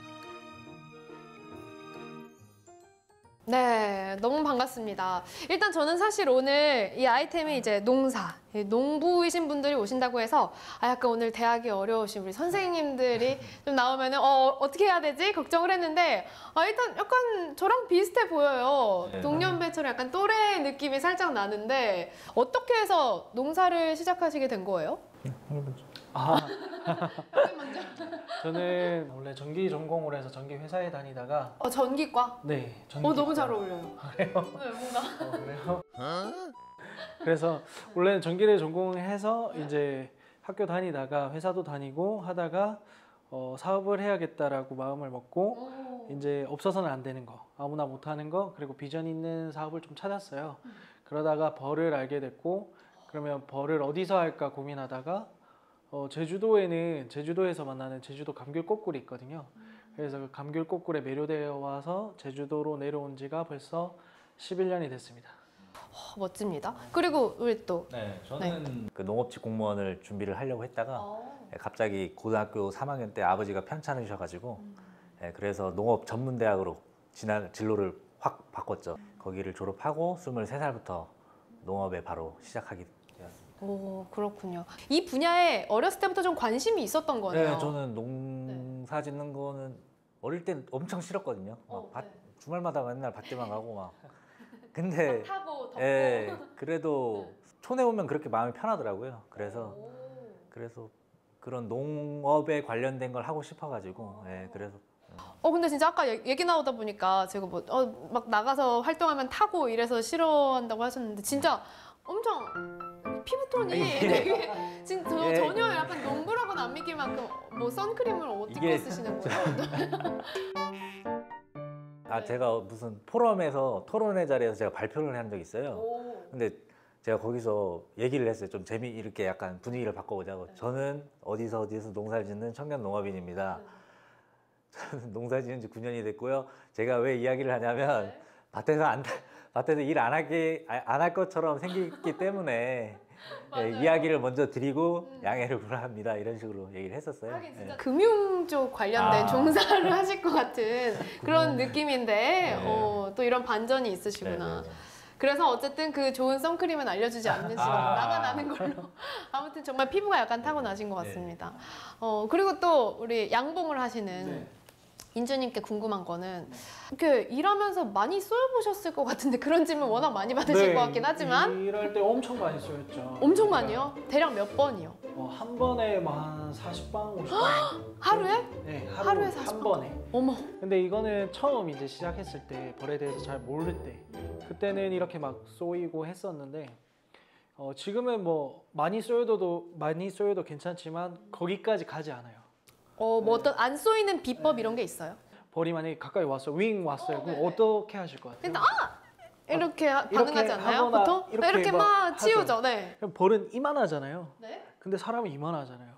네, 너무 반갑습니다. 일단 저는 사실 오늘 이 아이템이 이제 농사, 농부이신 분들이 오신다고 해서 아 약간 오늘 대학이 어려우신 우리 선생님들이 좀 나오면은 어 어떻게 해야 되지 걱정을 했는데 아 일단 약간 저랑 비슷해 보여요. 네. 동년배처럼 약간 또래 느낌이 살짝 나는데 어떻게 해서 농사를 시작하시게 된 거예요? 아, 저는 원래 전기 전공을 해서 전기 회사에 다니다가 어, 전기과? 네, 전기. 어 너무 잘 어울려요. 그래요? 네, 뭔가. 어, 그래요? 그래서 원래는 전기를 전공해서 이제 학교 다니다가 회사도 다니고 하다가 어, 사업을 해야겠다라고 마음을 먹고 이제 없어서는 안 되는 거, 아무나 못하는 거, 그리고 비전 있는 사업을 좀 찾았어요. 그러다가 벌을 알게 됐고 그러면 벌을 어디서 할까 고민하다가 어, 제주도에는 제주도에서 만나는 제주도 감귤 꼬꿀이 있거든요. 그래서 그 감귤 꼬꿀에 매료되어 와서 제주도로 내려온 지가 벌써 십일 년이 됐습니다. 어, 멋집니다. 그리고 우리 또 네, 저는 그 농업직 공무원을 준비를 하려고 했다가 네, 갑자기 고등학교 삼 학년 때 아버지가 편찮으셔가지고 음. 네, 그래서 농업 전문대학으로 진학 진로를 확 바꿨죠. 거기를 졸업하고 스물세 살부터 농업에 바로 시작하게 되었습니다. 오, 그렇군요. 이 분야에 어렸을 때부터 좀 관심이 있었던 거네요. 네, 저는 농사 짓는 거는 어릴 땐 엄청 싫었거든요. 막 어, 밭, 네. 주말마다 맨날 밭에만 가고 막. 근데 타고 덥고. 예, 그래도 촌에 오면 그렇게 마음이 편하더라고요. 그래서 오. 그래서 그런 농업에 관련된 걸 하고 싶어가지고 예, 그래서 어 근데 진짜 아까 얘- 얘기 나오다 보니까 제가 뭐 어 막 나가서 활동하면 타고 이래서 싫어한다고 하셨는데 진짜 엄청 피부톤이 이게- 되게 진짜 저 예. 전혀 약간 농부라고는 안 믿길 만큼 뭐 선크림을 어떻게 이게 쓰시는 거예요? 아 제가 무슨 포럼에서 토론회 자리에서 제가 발표를 한 적이 있어요. 오. 근데 제가 거기서 얘기를 했어요. 좀 재미 이렇게 약간 분위기를 바꿔보자고. 저는 어디서 어디서 농사를 짓는 청년 농업인입니다. 저는 농사 지은 지 구 년이 됐고요. 제가 왜 이야기를 하냐면 밭에서 안 밭에서 일 안 하게 안 할 것처럼 생겼기 때문에 예, 이야기를 먼저 드리고 양해를 구합니다. 이런 식으로 얘기를 했었어요. 예. 금융 쪽 관련된 아. 종사를 하실 것 같은 그런 느낌인데 네. 어, 또 이런 반전이 있으시구나. 네, 네, 네. 그래서 어쨌든 그 좋은 선크림은 알려주지 않는 식으로 아. 나가 나는 걸로. 아무튼 정말 피부가 약간 타고나신 것 네. 같습니다. 어 그리고 또 우리 양봉을 하시는 네. 인주님께 궁금한 거는 이렇게 일하면서 많이 쏘여보셨을 것 같은데 그런 질문 워낙 많이 받으실 네, 것 같긴 하지만 일할 때 엄청 많이 쏘였죠. 엄청 많이요? 대략 몇 번이요? 어, 한 번에 한 사십 방, 오십 방. 하루에? 네, 하루, 하루에 사십 한 방? 번에. 어머. 근데 이거는 처음 이제 시작했을 때 벌에 대해서 잘 모를 때 그때는 이렇게 막 쏘이고 했었는데 어, 지금은 뭐 많이 쏘여도 많이 쏘여도 괜찮지만 거기까지 가지 않아요. 어, 뭐 어떤 안 쏘이는 비법 이런 게 있어요? 벌이 만약에 가까이 왔어요, 윙 왔어요. 그럼 어떻게 하실 것 같아요? 일단 아! 이렇게 하- 이렇게 반응하지 않나요? 하거나 보통? 이렇게 이렇게 막 막 하죠. 치우죠. 네. 그럼 벌은 이만하잖아요. 네. 근데 사람은 이만하잖아요.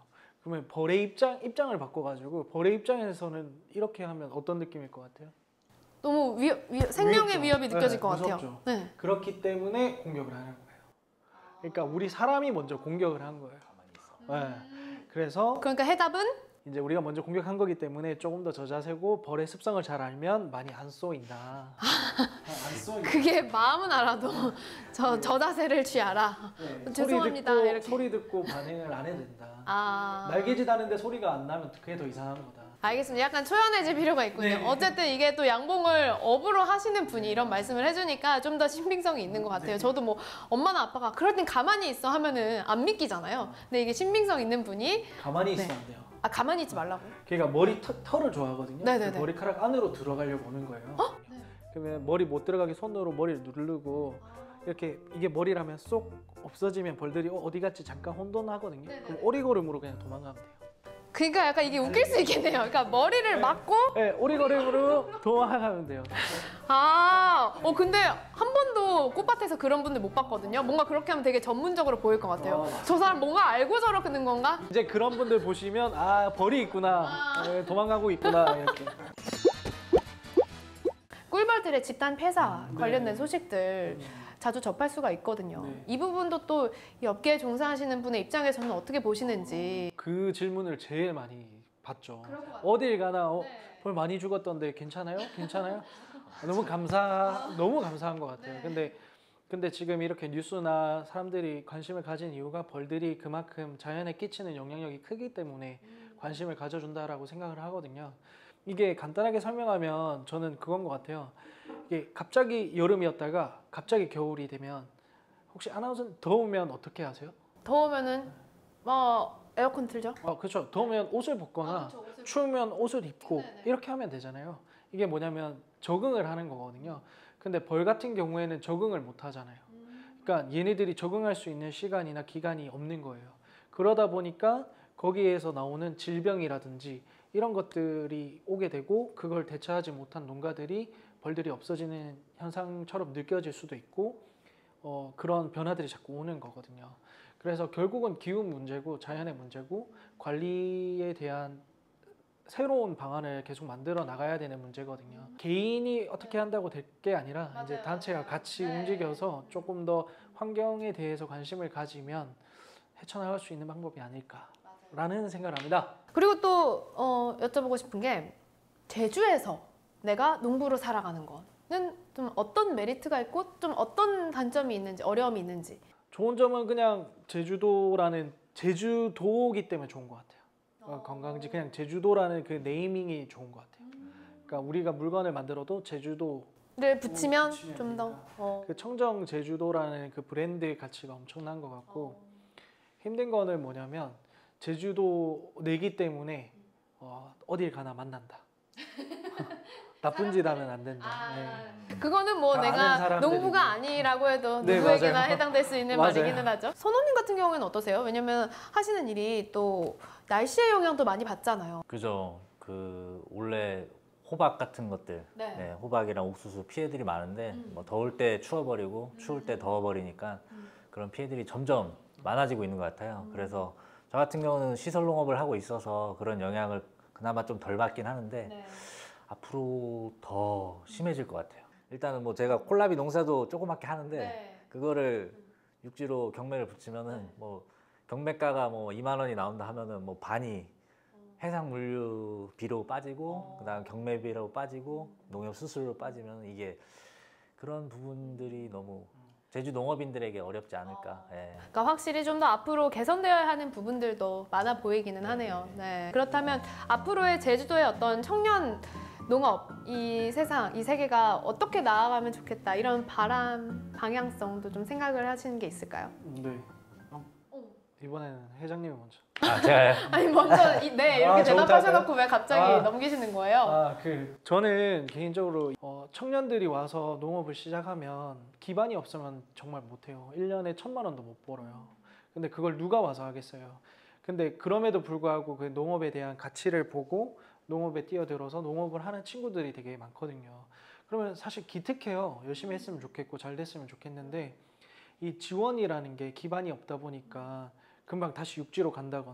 그러면 벌의 입장 입장을 바꿔가지고 벌의 입장에서는 이렇게 하면 어떤 느낌일 것 같아요? 너무 위, 위, 생명의 무섭죠. 위협이 느껴질 네, 것 무섭죠. 같아요. 네. 그렇기 때문에 공격을 하는 거예요. 그러니까 우리 사람이 먼저 공격을 한 거예요. 네. 그래서 그러니까 해답은 이제 우리가 먼저 공격한 거기 때문에 조금 더 저자세고 벌의 습성을 잘 알면 많이 안 쏘인다. 안 쏘인다. 그게 마음은 알아도 저, 저 자세를 취하라. 네, 죄송합니다. 소리 듣고, 이렇게. 소리 듣고 반응을 안 해야 된다. 아. 날개짓 하는데 소리가 안 나면 그게 더 이상한 거다. 알겠습니다. 약간 초연해질 필요가 있군요. 네. 어쨌든 이게 또 양봉을 업으로 하시는 분이 이런 말씀을 해주니까 좀 더 신빙성이 있는 것 같아요. 저도 뭐 엄마나 아빠가 그럴 땐 가만히 있어 하면은 안 믿기잖아요. 근데 이게 신빙성 있는 분이 가만히 네. 있으면 안 돼요. 아 가만히 있지 말라고요? 그러니까 머리 터, 털을 좋아하거든요. 네네네. 그 머리카락 안으로 들어가려고 오는 거예요. 네. 그러면 머리 못 들어가게 손으로 머리를 누르고 이렇게 이게 머리라면 쏙 없어지면 벌들이 어, 어디 갔지 잠깐 혼돈하거든요. 그럼 오리걸음으로 그냥 도망가면 돼요. 그러니까 약간 이게 웃길 수 있겠네요. 그러니까 머리를 막고 네, 오리걸음으로 도망가면 돼요. 아, 어 근데 한 번도 꽃밭에서 그런 분들 못 봤거든요. 뭔가 그렇게 하면 되게 전문적으로 보일 것 같아요. 어, 저 사람 뭔가 알고 저러는 건가? 이제 그런 분들 보시면 아 벌이 있구나, 네, 도망가고 있구나 이렇게. 꿀벌들의 집단 폐사 네. 관련된 소식들 자주 접할 수가 있거든요. 네. 이 부분도 또 이 업계에 종사하시는 분의 입장에서는 어떻게 보시는지. 그 질문을 제일 많이 받죠. 어딜 가나 어, 벌 많이 죽었던데 괜찮아요? 괜찮아요? 너무 감사 너무 감사한 것 같아요. 근데 근데 지금 이렇게 뉴스나 사람들이 관심을 가진 이유가 벌들이 그만큼 자연에 끼치는 영향력이 크기 때문에 관심을 가져준다라고 생각을 하거든요. 이게 간단하게 설명하면 저는 그건 것 같아요. 이게 갑자기 여름이었다가 갑자기 겨울이 되면 혹시 아나운서는 더우면 어떻게 하세요? 더우면은 뭐 에어컨 틀죠? 어, 그렇죠. 더우면 옷을 벗거나 아, 그쵸, 옷을 추우면 옷을 입고 네네. 이렇게 하면 되잖아요. 이게 뭐냐면 적응을 하는 거거든요. 근데 벌 같은 경우에는 적응을 못 하잖아요. 그러니까 얘네들이 적응할 수 있는 시간이나 기간이 없는 거예요. 그러다 보니까 거기에서 나오는 질병이라든지 이런 것들이 오게 되고 그걸 대처하지 못한 농가들이 벌들이 없어지는 현상처럼 느껴질 수도 있고 어, 그런 변화들이 자꾸 오는 거거든요. 그래서 결국은 기후 문제고 자연의 문제고 관리에 대한 새로운 방안을 계속 만들어 나가야 되는 문제거든요. 개인이 어떻게 한다고 될 게 아니라 맞아요, 이제 단체가 맞아요. 같이 네. 움직여서 조금 더 환경에 대해서 관심을 가지면 헤쳐나갈 수 있는 방법이 아닐까라는 맞아요. 생각을 합니다. 그리고 또 어, 여쭤보고 싶은 게 제주에서 내가 농부로 살아가는 거는 좀 어떤 메리트가 있고 좀 어떤 단점이 있는지 어려움이 있는지. 좋은 점은 그냥 제주도라는 제주도이기 때문에 좋은 것 같아요. 어, 관광지 그냥 제주도라는 그 네이밍이 좋은 것 같아요. 그러니까 우리가 물건을 만들어도 제주도를 붙이면 좀 더 어. 그 청정 제주도라는 그 브랜드의 가치가 엄청난 것 같고 힘든 거는 뭐냐면 제주도 내기 때문에 어, 어딜 가나 만난다. 나쁜 짓 하면 안 된다. 아, 네. 그거는 뭐 내가 농부가 아니라고 해도 네, 누구에게나 맞아요. 해당될 수 있는 맞아요. 말이기는 하죠. 선호님 같은 경우에는 어떠세요? 왜냐면 하시는 일이 또 날씨의 영향도 많이 받잖아요. 그죠. 그 원래 호박 같은 것들, 네. 네, 호박이랑 옥수수 피해들이 많은데 음. 뭐 더울 때 추워버리고 추울 때 더워버리니까 음. 그런 피해들이 점점 많아지고 있는 것 같아요. 그래서 저 같은 경우는 시설 농업을 하고 있어서 그런 영향을 그나마 좀 덜 받긴 하는데 네. 앞으로 더 심해질 것 같아요. 일단은 뭐 제가 콜라비 농사도 조그맣게 하는데 네. 그거를 육지로 경매를 붙이면은 뭐 경매가가 뭐 이만 원이 나온다 하면은 뭐 반이 해상 물류비로 빠지고 그다음 경매비로 빠지고 농협 수수료로 빠지면 이게 그런 부분들이 너무 제주 농업인들에게 어렵지 않을까. 예. 그러니까 확실히 좀 더 앞으로 개선되어야 하는 부분들도 많아 보이기는 하네요. 네. 그렇다면 앞으로의 제주도의 어떤 청년 농업, 이 세상, 이 세계가 어떻게 나아가면 좋겠다 이런 바람, 방향성도 좀 생각을 하시는 게 있을까요? 네. 어, 이번에는 회장님이 먼저. 아, 제가요? 아니 먼저 이, 네 이렇게 아, 대답하셔놓고 왜 갑자기 아, 넘기시는 거예요? 아, 그 저는 개인적으로 어, 청년들이 와서 농업을 시작하면 기반이 없으면 정말 못해요. 일 년에 천만 원도 못 벌어요. 근데 그걸 누가 와서 하겠어요. 근데 그럼에도 불구하고 그 농업에 대한 가치를 보고 농업에 뛰어들어서 농업을 하는 친구들이 되게 많거든요. 그러면 사실 기특해요. 열심히 했으면 좋겠고 잘 됐으면 좋겠는데 이 지원이라는 게 기반이 없다 보니까 금방 다시 육지로 간다거나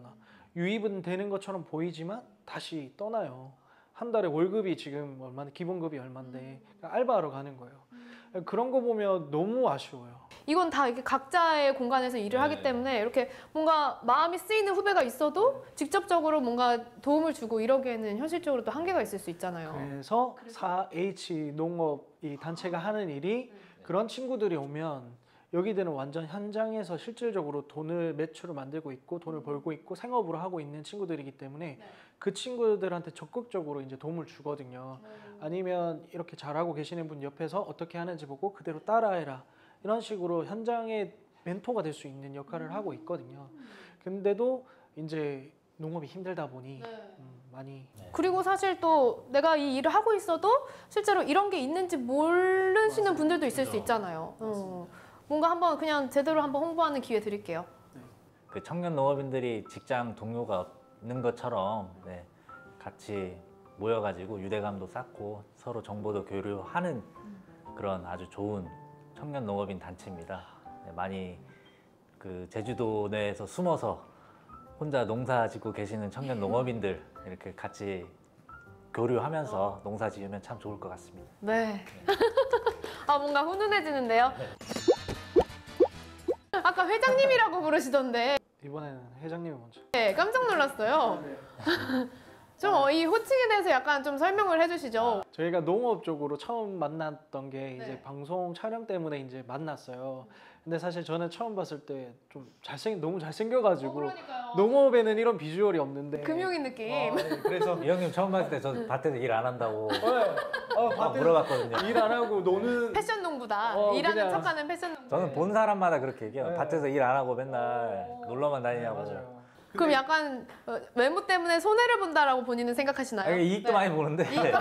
유입은 되는 것처럼 보이지만 다시 떠나요. 한 달에 월급이 지금 얼마나 기본급이 얼마인데 알바하러 가는 거예요. 그런 거 보면 너무 아쉬워요. 이건 다 이렇게 각자의 공간에서 일을 하기 때문에 이렇게 뭔가 마음이 쓰이는 후배가 있어도 직접적으로 뭔가 도움을 주고 이러기에는 현실적으로 또 한계가 있을 수 있잖아요. 그래서 사 에이치 농업 이 단체가 하는 일이 그런 친구들이 오면 여기들은 완전 현장에서 실질적으로 돈을 매출을 만들고 있고 돈을 벌고 있고 생업으로 하고 있는 친구들이기 때문에 그 친구들한테 적극적으로 이제 도움을 주거든요. 아니면 이렇게 잘하고 계시는 분 옆에서 어떻게 하는지 보고 그대로 따라해라. 이런 식으로 현장의 멘토가 될 수 있는 역할을 하고 있거든요. 근데도 이제 농업이 힘들다 보니 음, 많이 그리고 사실 또 내가 이 일을 하고 있어도 실제로 이런 게 있는지 모르시는 분들도 있을 수 있잖아요. 어. 뭔가 한번 그냥 제대로 한번 홍보하는 기회 드릴게요. 그 청년 농업인들이 직장 동료가 있는 것처럼 네, 같이 모여가지고 유대감도 쌓고 서로 정보도 교류하는 그런 아주 좋은 청년 농업인 단체입니다. 네, 많이 그 제주도 내에서 숨어서 혼자 농사 짓고 계시는 청년 농업인들 이렇게 같이 교류하면서 농사 지으면 참 좋을 것 같습니다. 네. 아 뭔가 훈훈해지는데요. 아까 회장님이라고 부르시던데. 이번에는 회장님이 먼저. 네, 깜짝 놀랐어요. 좀 이 호칭에 대해서 약간 좀 설명을 해주시죠. 저희가 농업 쪽으로 처음 만났던 게 이제 네. 방송 촬영 때문에 이제 만났어요. 근데 사실 저는 처음 봤을 때 좀 잘생 너무 잘생겨가지고 어, 농업에는 이런 비주얼이 없는데 금융인 느낌. 어, 네, 그래서 이 형님 처음 봤을 때 저 밭에서 일 안 한다고 네. 어, 막 물어봤거든요. 일 안 하고 노는 패션 농부다. 어, 일하는 그냥... 척하는 패션 농부. 저는 본 사람마다 그렇게 얘기해요. 네. 밭에서 일 안 하고 맨날 놀러만 다니냐고. 네, 맞아요. 그럼 약간 어, 외모 때문에 손해를 본다라고 본인은 생각하시나요? 아니, 이익도 네. 많이 보는데. 네.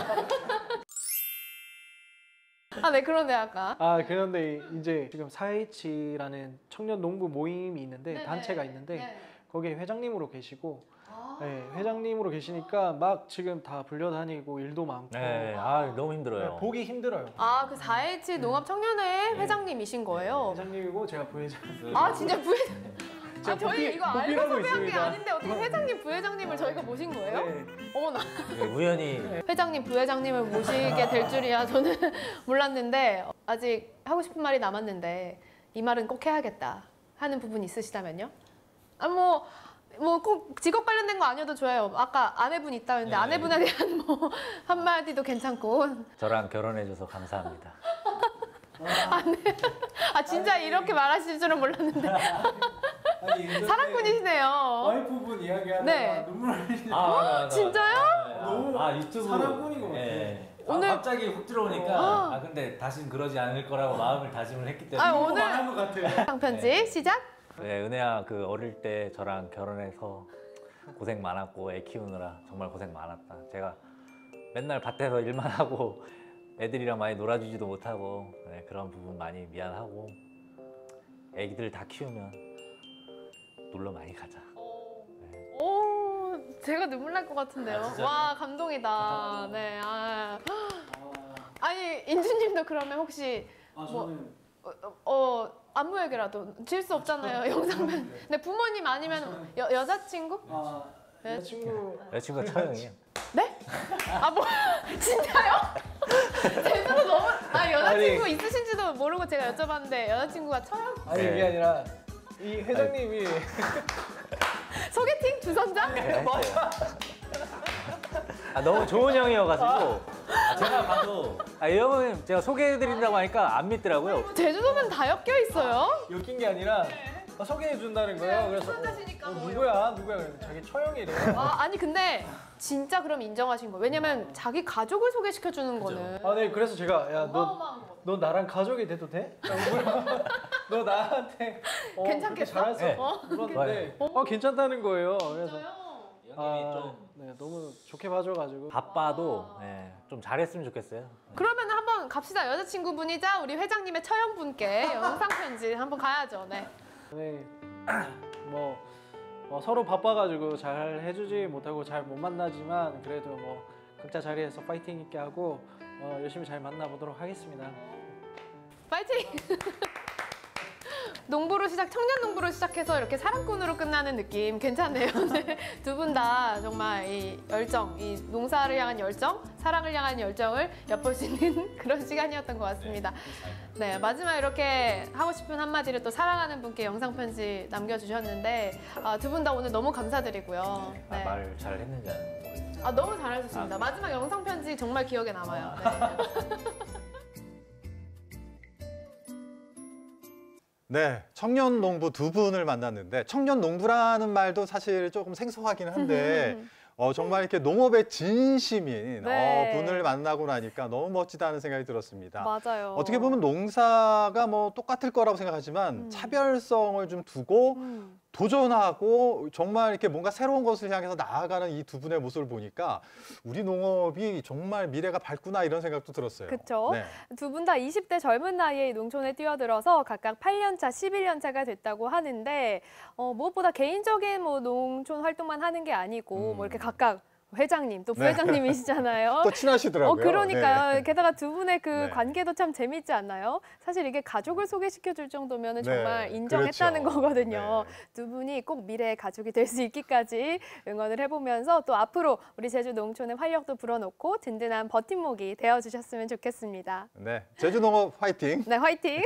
아, 네, 그런데 아까. 아, 그런데 이제 지금 사 에이치라는 청년 농부 모임이 있는데 네네. 단체가 있는데 네. 거기에 회장님으로 계시고 아. 네, 회장님으로 계시니까 막 지금 다 불려다니고 일도 많고 네, 아 너무 힘들어요. 네, 보기 힘들어요. 아, 그 사 에이치 농업청년회 회장님이신 거예요? 회장님이고 제가 부회장. 아, 진짜 부회장. 아, 저희 도피, 이거 알고 도피라고 섭외한 게 있습니다. 아닌데 어떻게 회장님, 부회장님을 저희가 모신 거예요? 네. 어머나. 네, 우연히 회장님, 부회장님을 모시게 될 줄이야 저는 몰랐는데 아직 하고 싶은 말이 남았는데 이 말은 꼭 해야겠다 하는 부분 있으시다면요? 아, 뭐 뭐 꼭 직업 관련된 거 아니어도 좋아요. 아까 아내분 있다는데 네. 아내분에 대한 뭐 한마디도 괜찮고. 저랑 결혼해줘서 감사합니다. 아, 네. 아 진짜 이렇게 말하실 줄은 몰랐는데. 아니, 사랑꾼이시네요. 와이프분 이야기하다가 네. 눈물 흘리는. 아, 맞아, 맞아. 진짜요? 너무 아 유튜브 사랑꾼인 것 같아요. 예. 오늘- 아, 갑자기 훅 들어오니까 아. 아 근데 다시는 그러지 않을 거라고 마음을 다짐을 했기 때문에 아, 오늘 말한 것 같아요. 상편지 시작. 네, 은혜야 그 어릴 때 저랑 결혼해서 고생 많았고 애 키우느라 정말 고생 많았다. 제가 맨날 밭에서 일만 하고 애들이랑 많이 놀아주지도 못하고 네, 그런 부분 많이 미안하고 애기들 다 키우면 놀러 많이 가자. 오, 제가 눈물 날 것 같은데요. 아, 진짜요? 와, 감동이다. 네, 아. 아니, 인주님도 그러면 혹시 아, 뭐, 저는 어, 어, 안무 얘기라도 질 수 없잖아요, 영상면. 근데 부모님 아니면 여, 여자친구? 아, 여자친구 여자친구가 처형이에요. 네? 아, 뭐, 진짜요? 제주도 너무, 아, 여자친구 아니. 있으신지도 모르고 제가 여쭤봤는데 여자친구가 처형? 아니 네. 이게 아니라 이 회장님이 소개팅? 주선자? 네, 맞아. 아, 너무 좋은 형이어가지고 아, 제가 봐도 아, 이 형은 제가 소개해드린다고 하니까 안 믿더라고요. 제주도면 다 엮여 있어요. 엮인 게 아니라 아, 소개해 준다는 거예요. 그래서 주선자시니까 어, 뭐 누구야 누구야 그랬는데 자기 처형이래요. 아, 아니 근데 진짜 그럼 인정하신 거예요. 왜냐면 자기 가족을 소개시켜 주는 거는 아, 네, 그래서 제가 야 너 어마어마한 거. 너 나랑 가족이 돼도 돼? 너 나한테 어, 괜찮겠어? 그렇게 잘했어. 네. 어? 물었는데 어 괜찮다는 거예요. 그래서 형님이 아, 좀 네, 너무 좋게 봐줘가지고 바빠도 네, 좀 잘했으면 좋겠어요. 그러면 한번 갑시다. 여자친구분이자 우리 회장님의 처형분께 영상 편지 한번 가야죠. 네. 네, 뭐 어, 서로 바빠가지고 잘 해주지 못하고 잘 못 만나지만 그래도 뭐 각자 자리에서 파이팅 있게 하고 어, 열심히 잘 만나보도록 하겠습니다. 파이팅! 농부로 시작, 청년 농부로 시작해서 이렇게 사랑꾼으로 끝나는 느낌 괜찮네요. 네. 두 분 다 정말 이 열정, 이 농사를 향한 열정, 사랑을 향한 열정을 엿볼 수 있는 그런 시간이었던 것 같습니다. 네, 마지막 이렇게 하고 싶은 한마디를 또 사랑하는 분께 영상 편지 남겨주셨는데 아, 두 분 다 오늘 너무 감사드리고요. 아, 네. 말을 잘 했는지 안 모르겠어요. 아, 너무 잘하셨습니다. 아, 마지막 영상 편지 정말 기억에 남아요. 네. 네, 청년 농부 두 분을 만났는데 청년 농부라는 말도 사실 조금 생소하긴 한데 어, 정말 이렇게 농업에 진심인 네. 어, 분을 만나고 나니까 너무 멋지다는 생각이 들었습니다. 맞아요. 어떻게 보면 농사가 뭐 똑같을 거라고 생각하지만 음. 차별성을 좀 두고 음. 도전하고 정말 이렇게 뭔가 새로운 것을 향해서 나아가는 이 두 분의 모습을 보니까 우리 농업이 정말 미래가 밝구나 이런 생각도 들었어요. 그렇죠. 네. 두 분 다 이십 대 젊은 나이에 농촌에 뛰어들어서 각각 팔 년 차, 십일 년 차가 됐다고 하는데 어, 무엇보다 개인적인 뭐 농촌 활동만 하는 게 아니고 음. 뭐 이렇게 각각 회장님, 또 네. 부회장님이시잖아요. 또 친하시더라고요. 어, 그러니까요. 네. 게다가 두 분의 그 네. 관계도 참 재밌지 않나요? 사실 이게 가족을 소개시켜 줄 정도면 네, 정말 인정했다는 그렇죠. 거거든요. 네. 두 분이 꼭 미래의 가족이 될 수 있기까지 응원을 해보면서 또 앞으로 우리 제주 농촌의 활력도 불어넣고 든든한 버팀목이 되어주셨으면 좋겠습니다. 네, 제주 농업 화이팅! 네, 화이팅!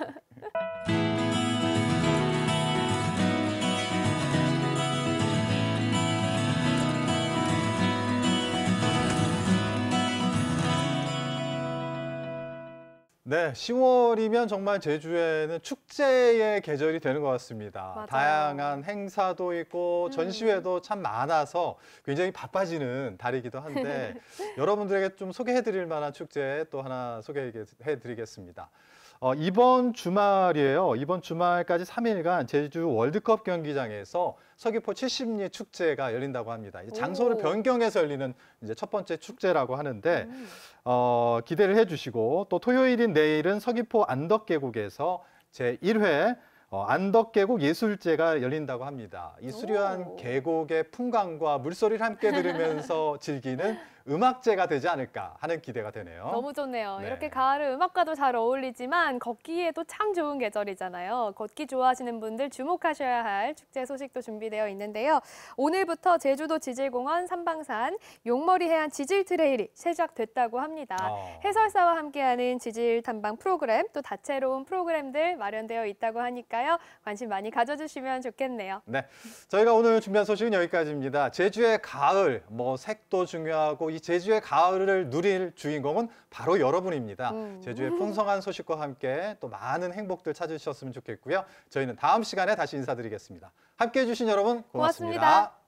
네, 시월이면 정말 제주에는 축제의 계절이 되는 것 같습니다. 맞아요. 다양한 행사도 있고 음. 전시회도 참 많아서 굉장히 바빠지는 달이기도 한데 여러분들에게 좀 소개해드릴 만한 축제 또 하나 소개해드리겠습니다. 어, 이번 주말이에요. 이번 주말까지 삼 일간 제주 월드컵 경기장에서 서귀포 칠십리 축제가 열린다고 합니다. 이 장소를 오. 변경해서 열리는 이제 첫 번째 축제라고 하는데 음. 어, 기대를 해주시고 또 토요일인 내일은 서귀포 안덕계곡에서 제일 회 어, 안덕계곡 예술제가 열린다고 합니다. 이 수려한 오. 계곡의 풍광과 물소리를 함께 들으면서 즐기는 음악제가 되지 않을까 하는 기대가 되네요. 너무 좋네요. 네. 이렇게 가을은 음악과도 잘 어울리지만 걷기에도 참 좋은 계절이잖아요. 걷기 좋아하시는 분들 주목하셔야 할 축제 소식도 준비되어 있는데요. 오늘부터 제주도 지질공원 삼방산 용머리 해안 지질 트레일이 시작됐다고 합니다. 어. 해설사와 함께하는 지질 탐방 프로그램 또 다채로운 프로그램들 마련되어 있다고 하니까요. 관심 많이 가져주시면 좋겠네요. 네, 저희가 오늘 준비한 소식은 여기까지입니다. 제주의 가을, 뭐 색도 중요하고 이 제주의 가을을 누릴 주인공은 바로 여러분입니다. 음. 제주의 풍성한 소식과 함께 또 많은 행복들 찾으셨으면 좋겠고요. 저희는 다음 시간에 다시 인사드리겠습니다. 함께해 주신 여러분 고맙습니다. 고맙습니다.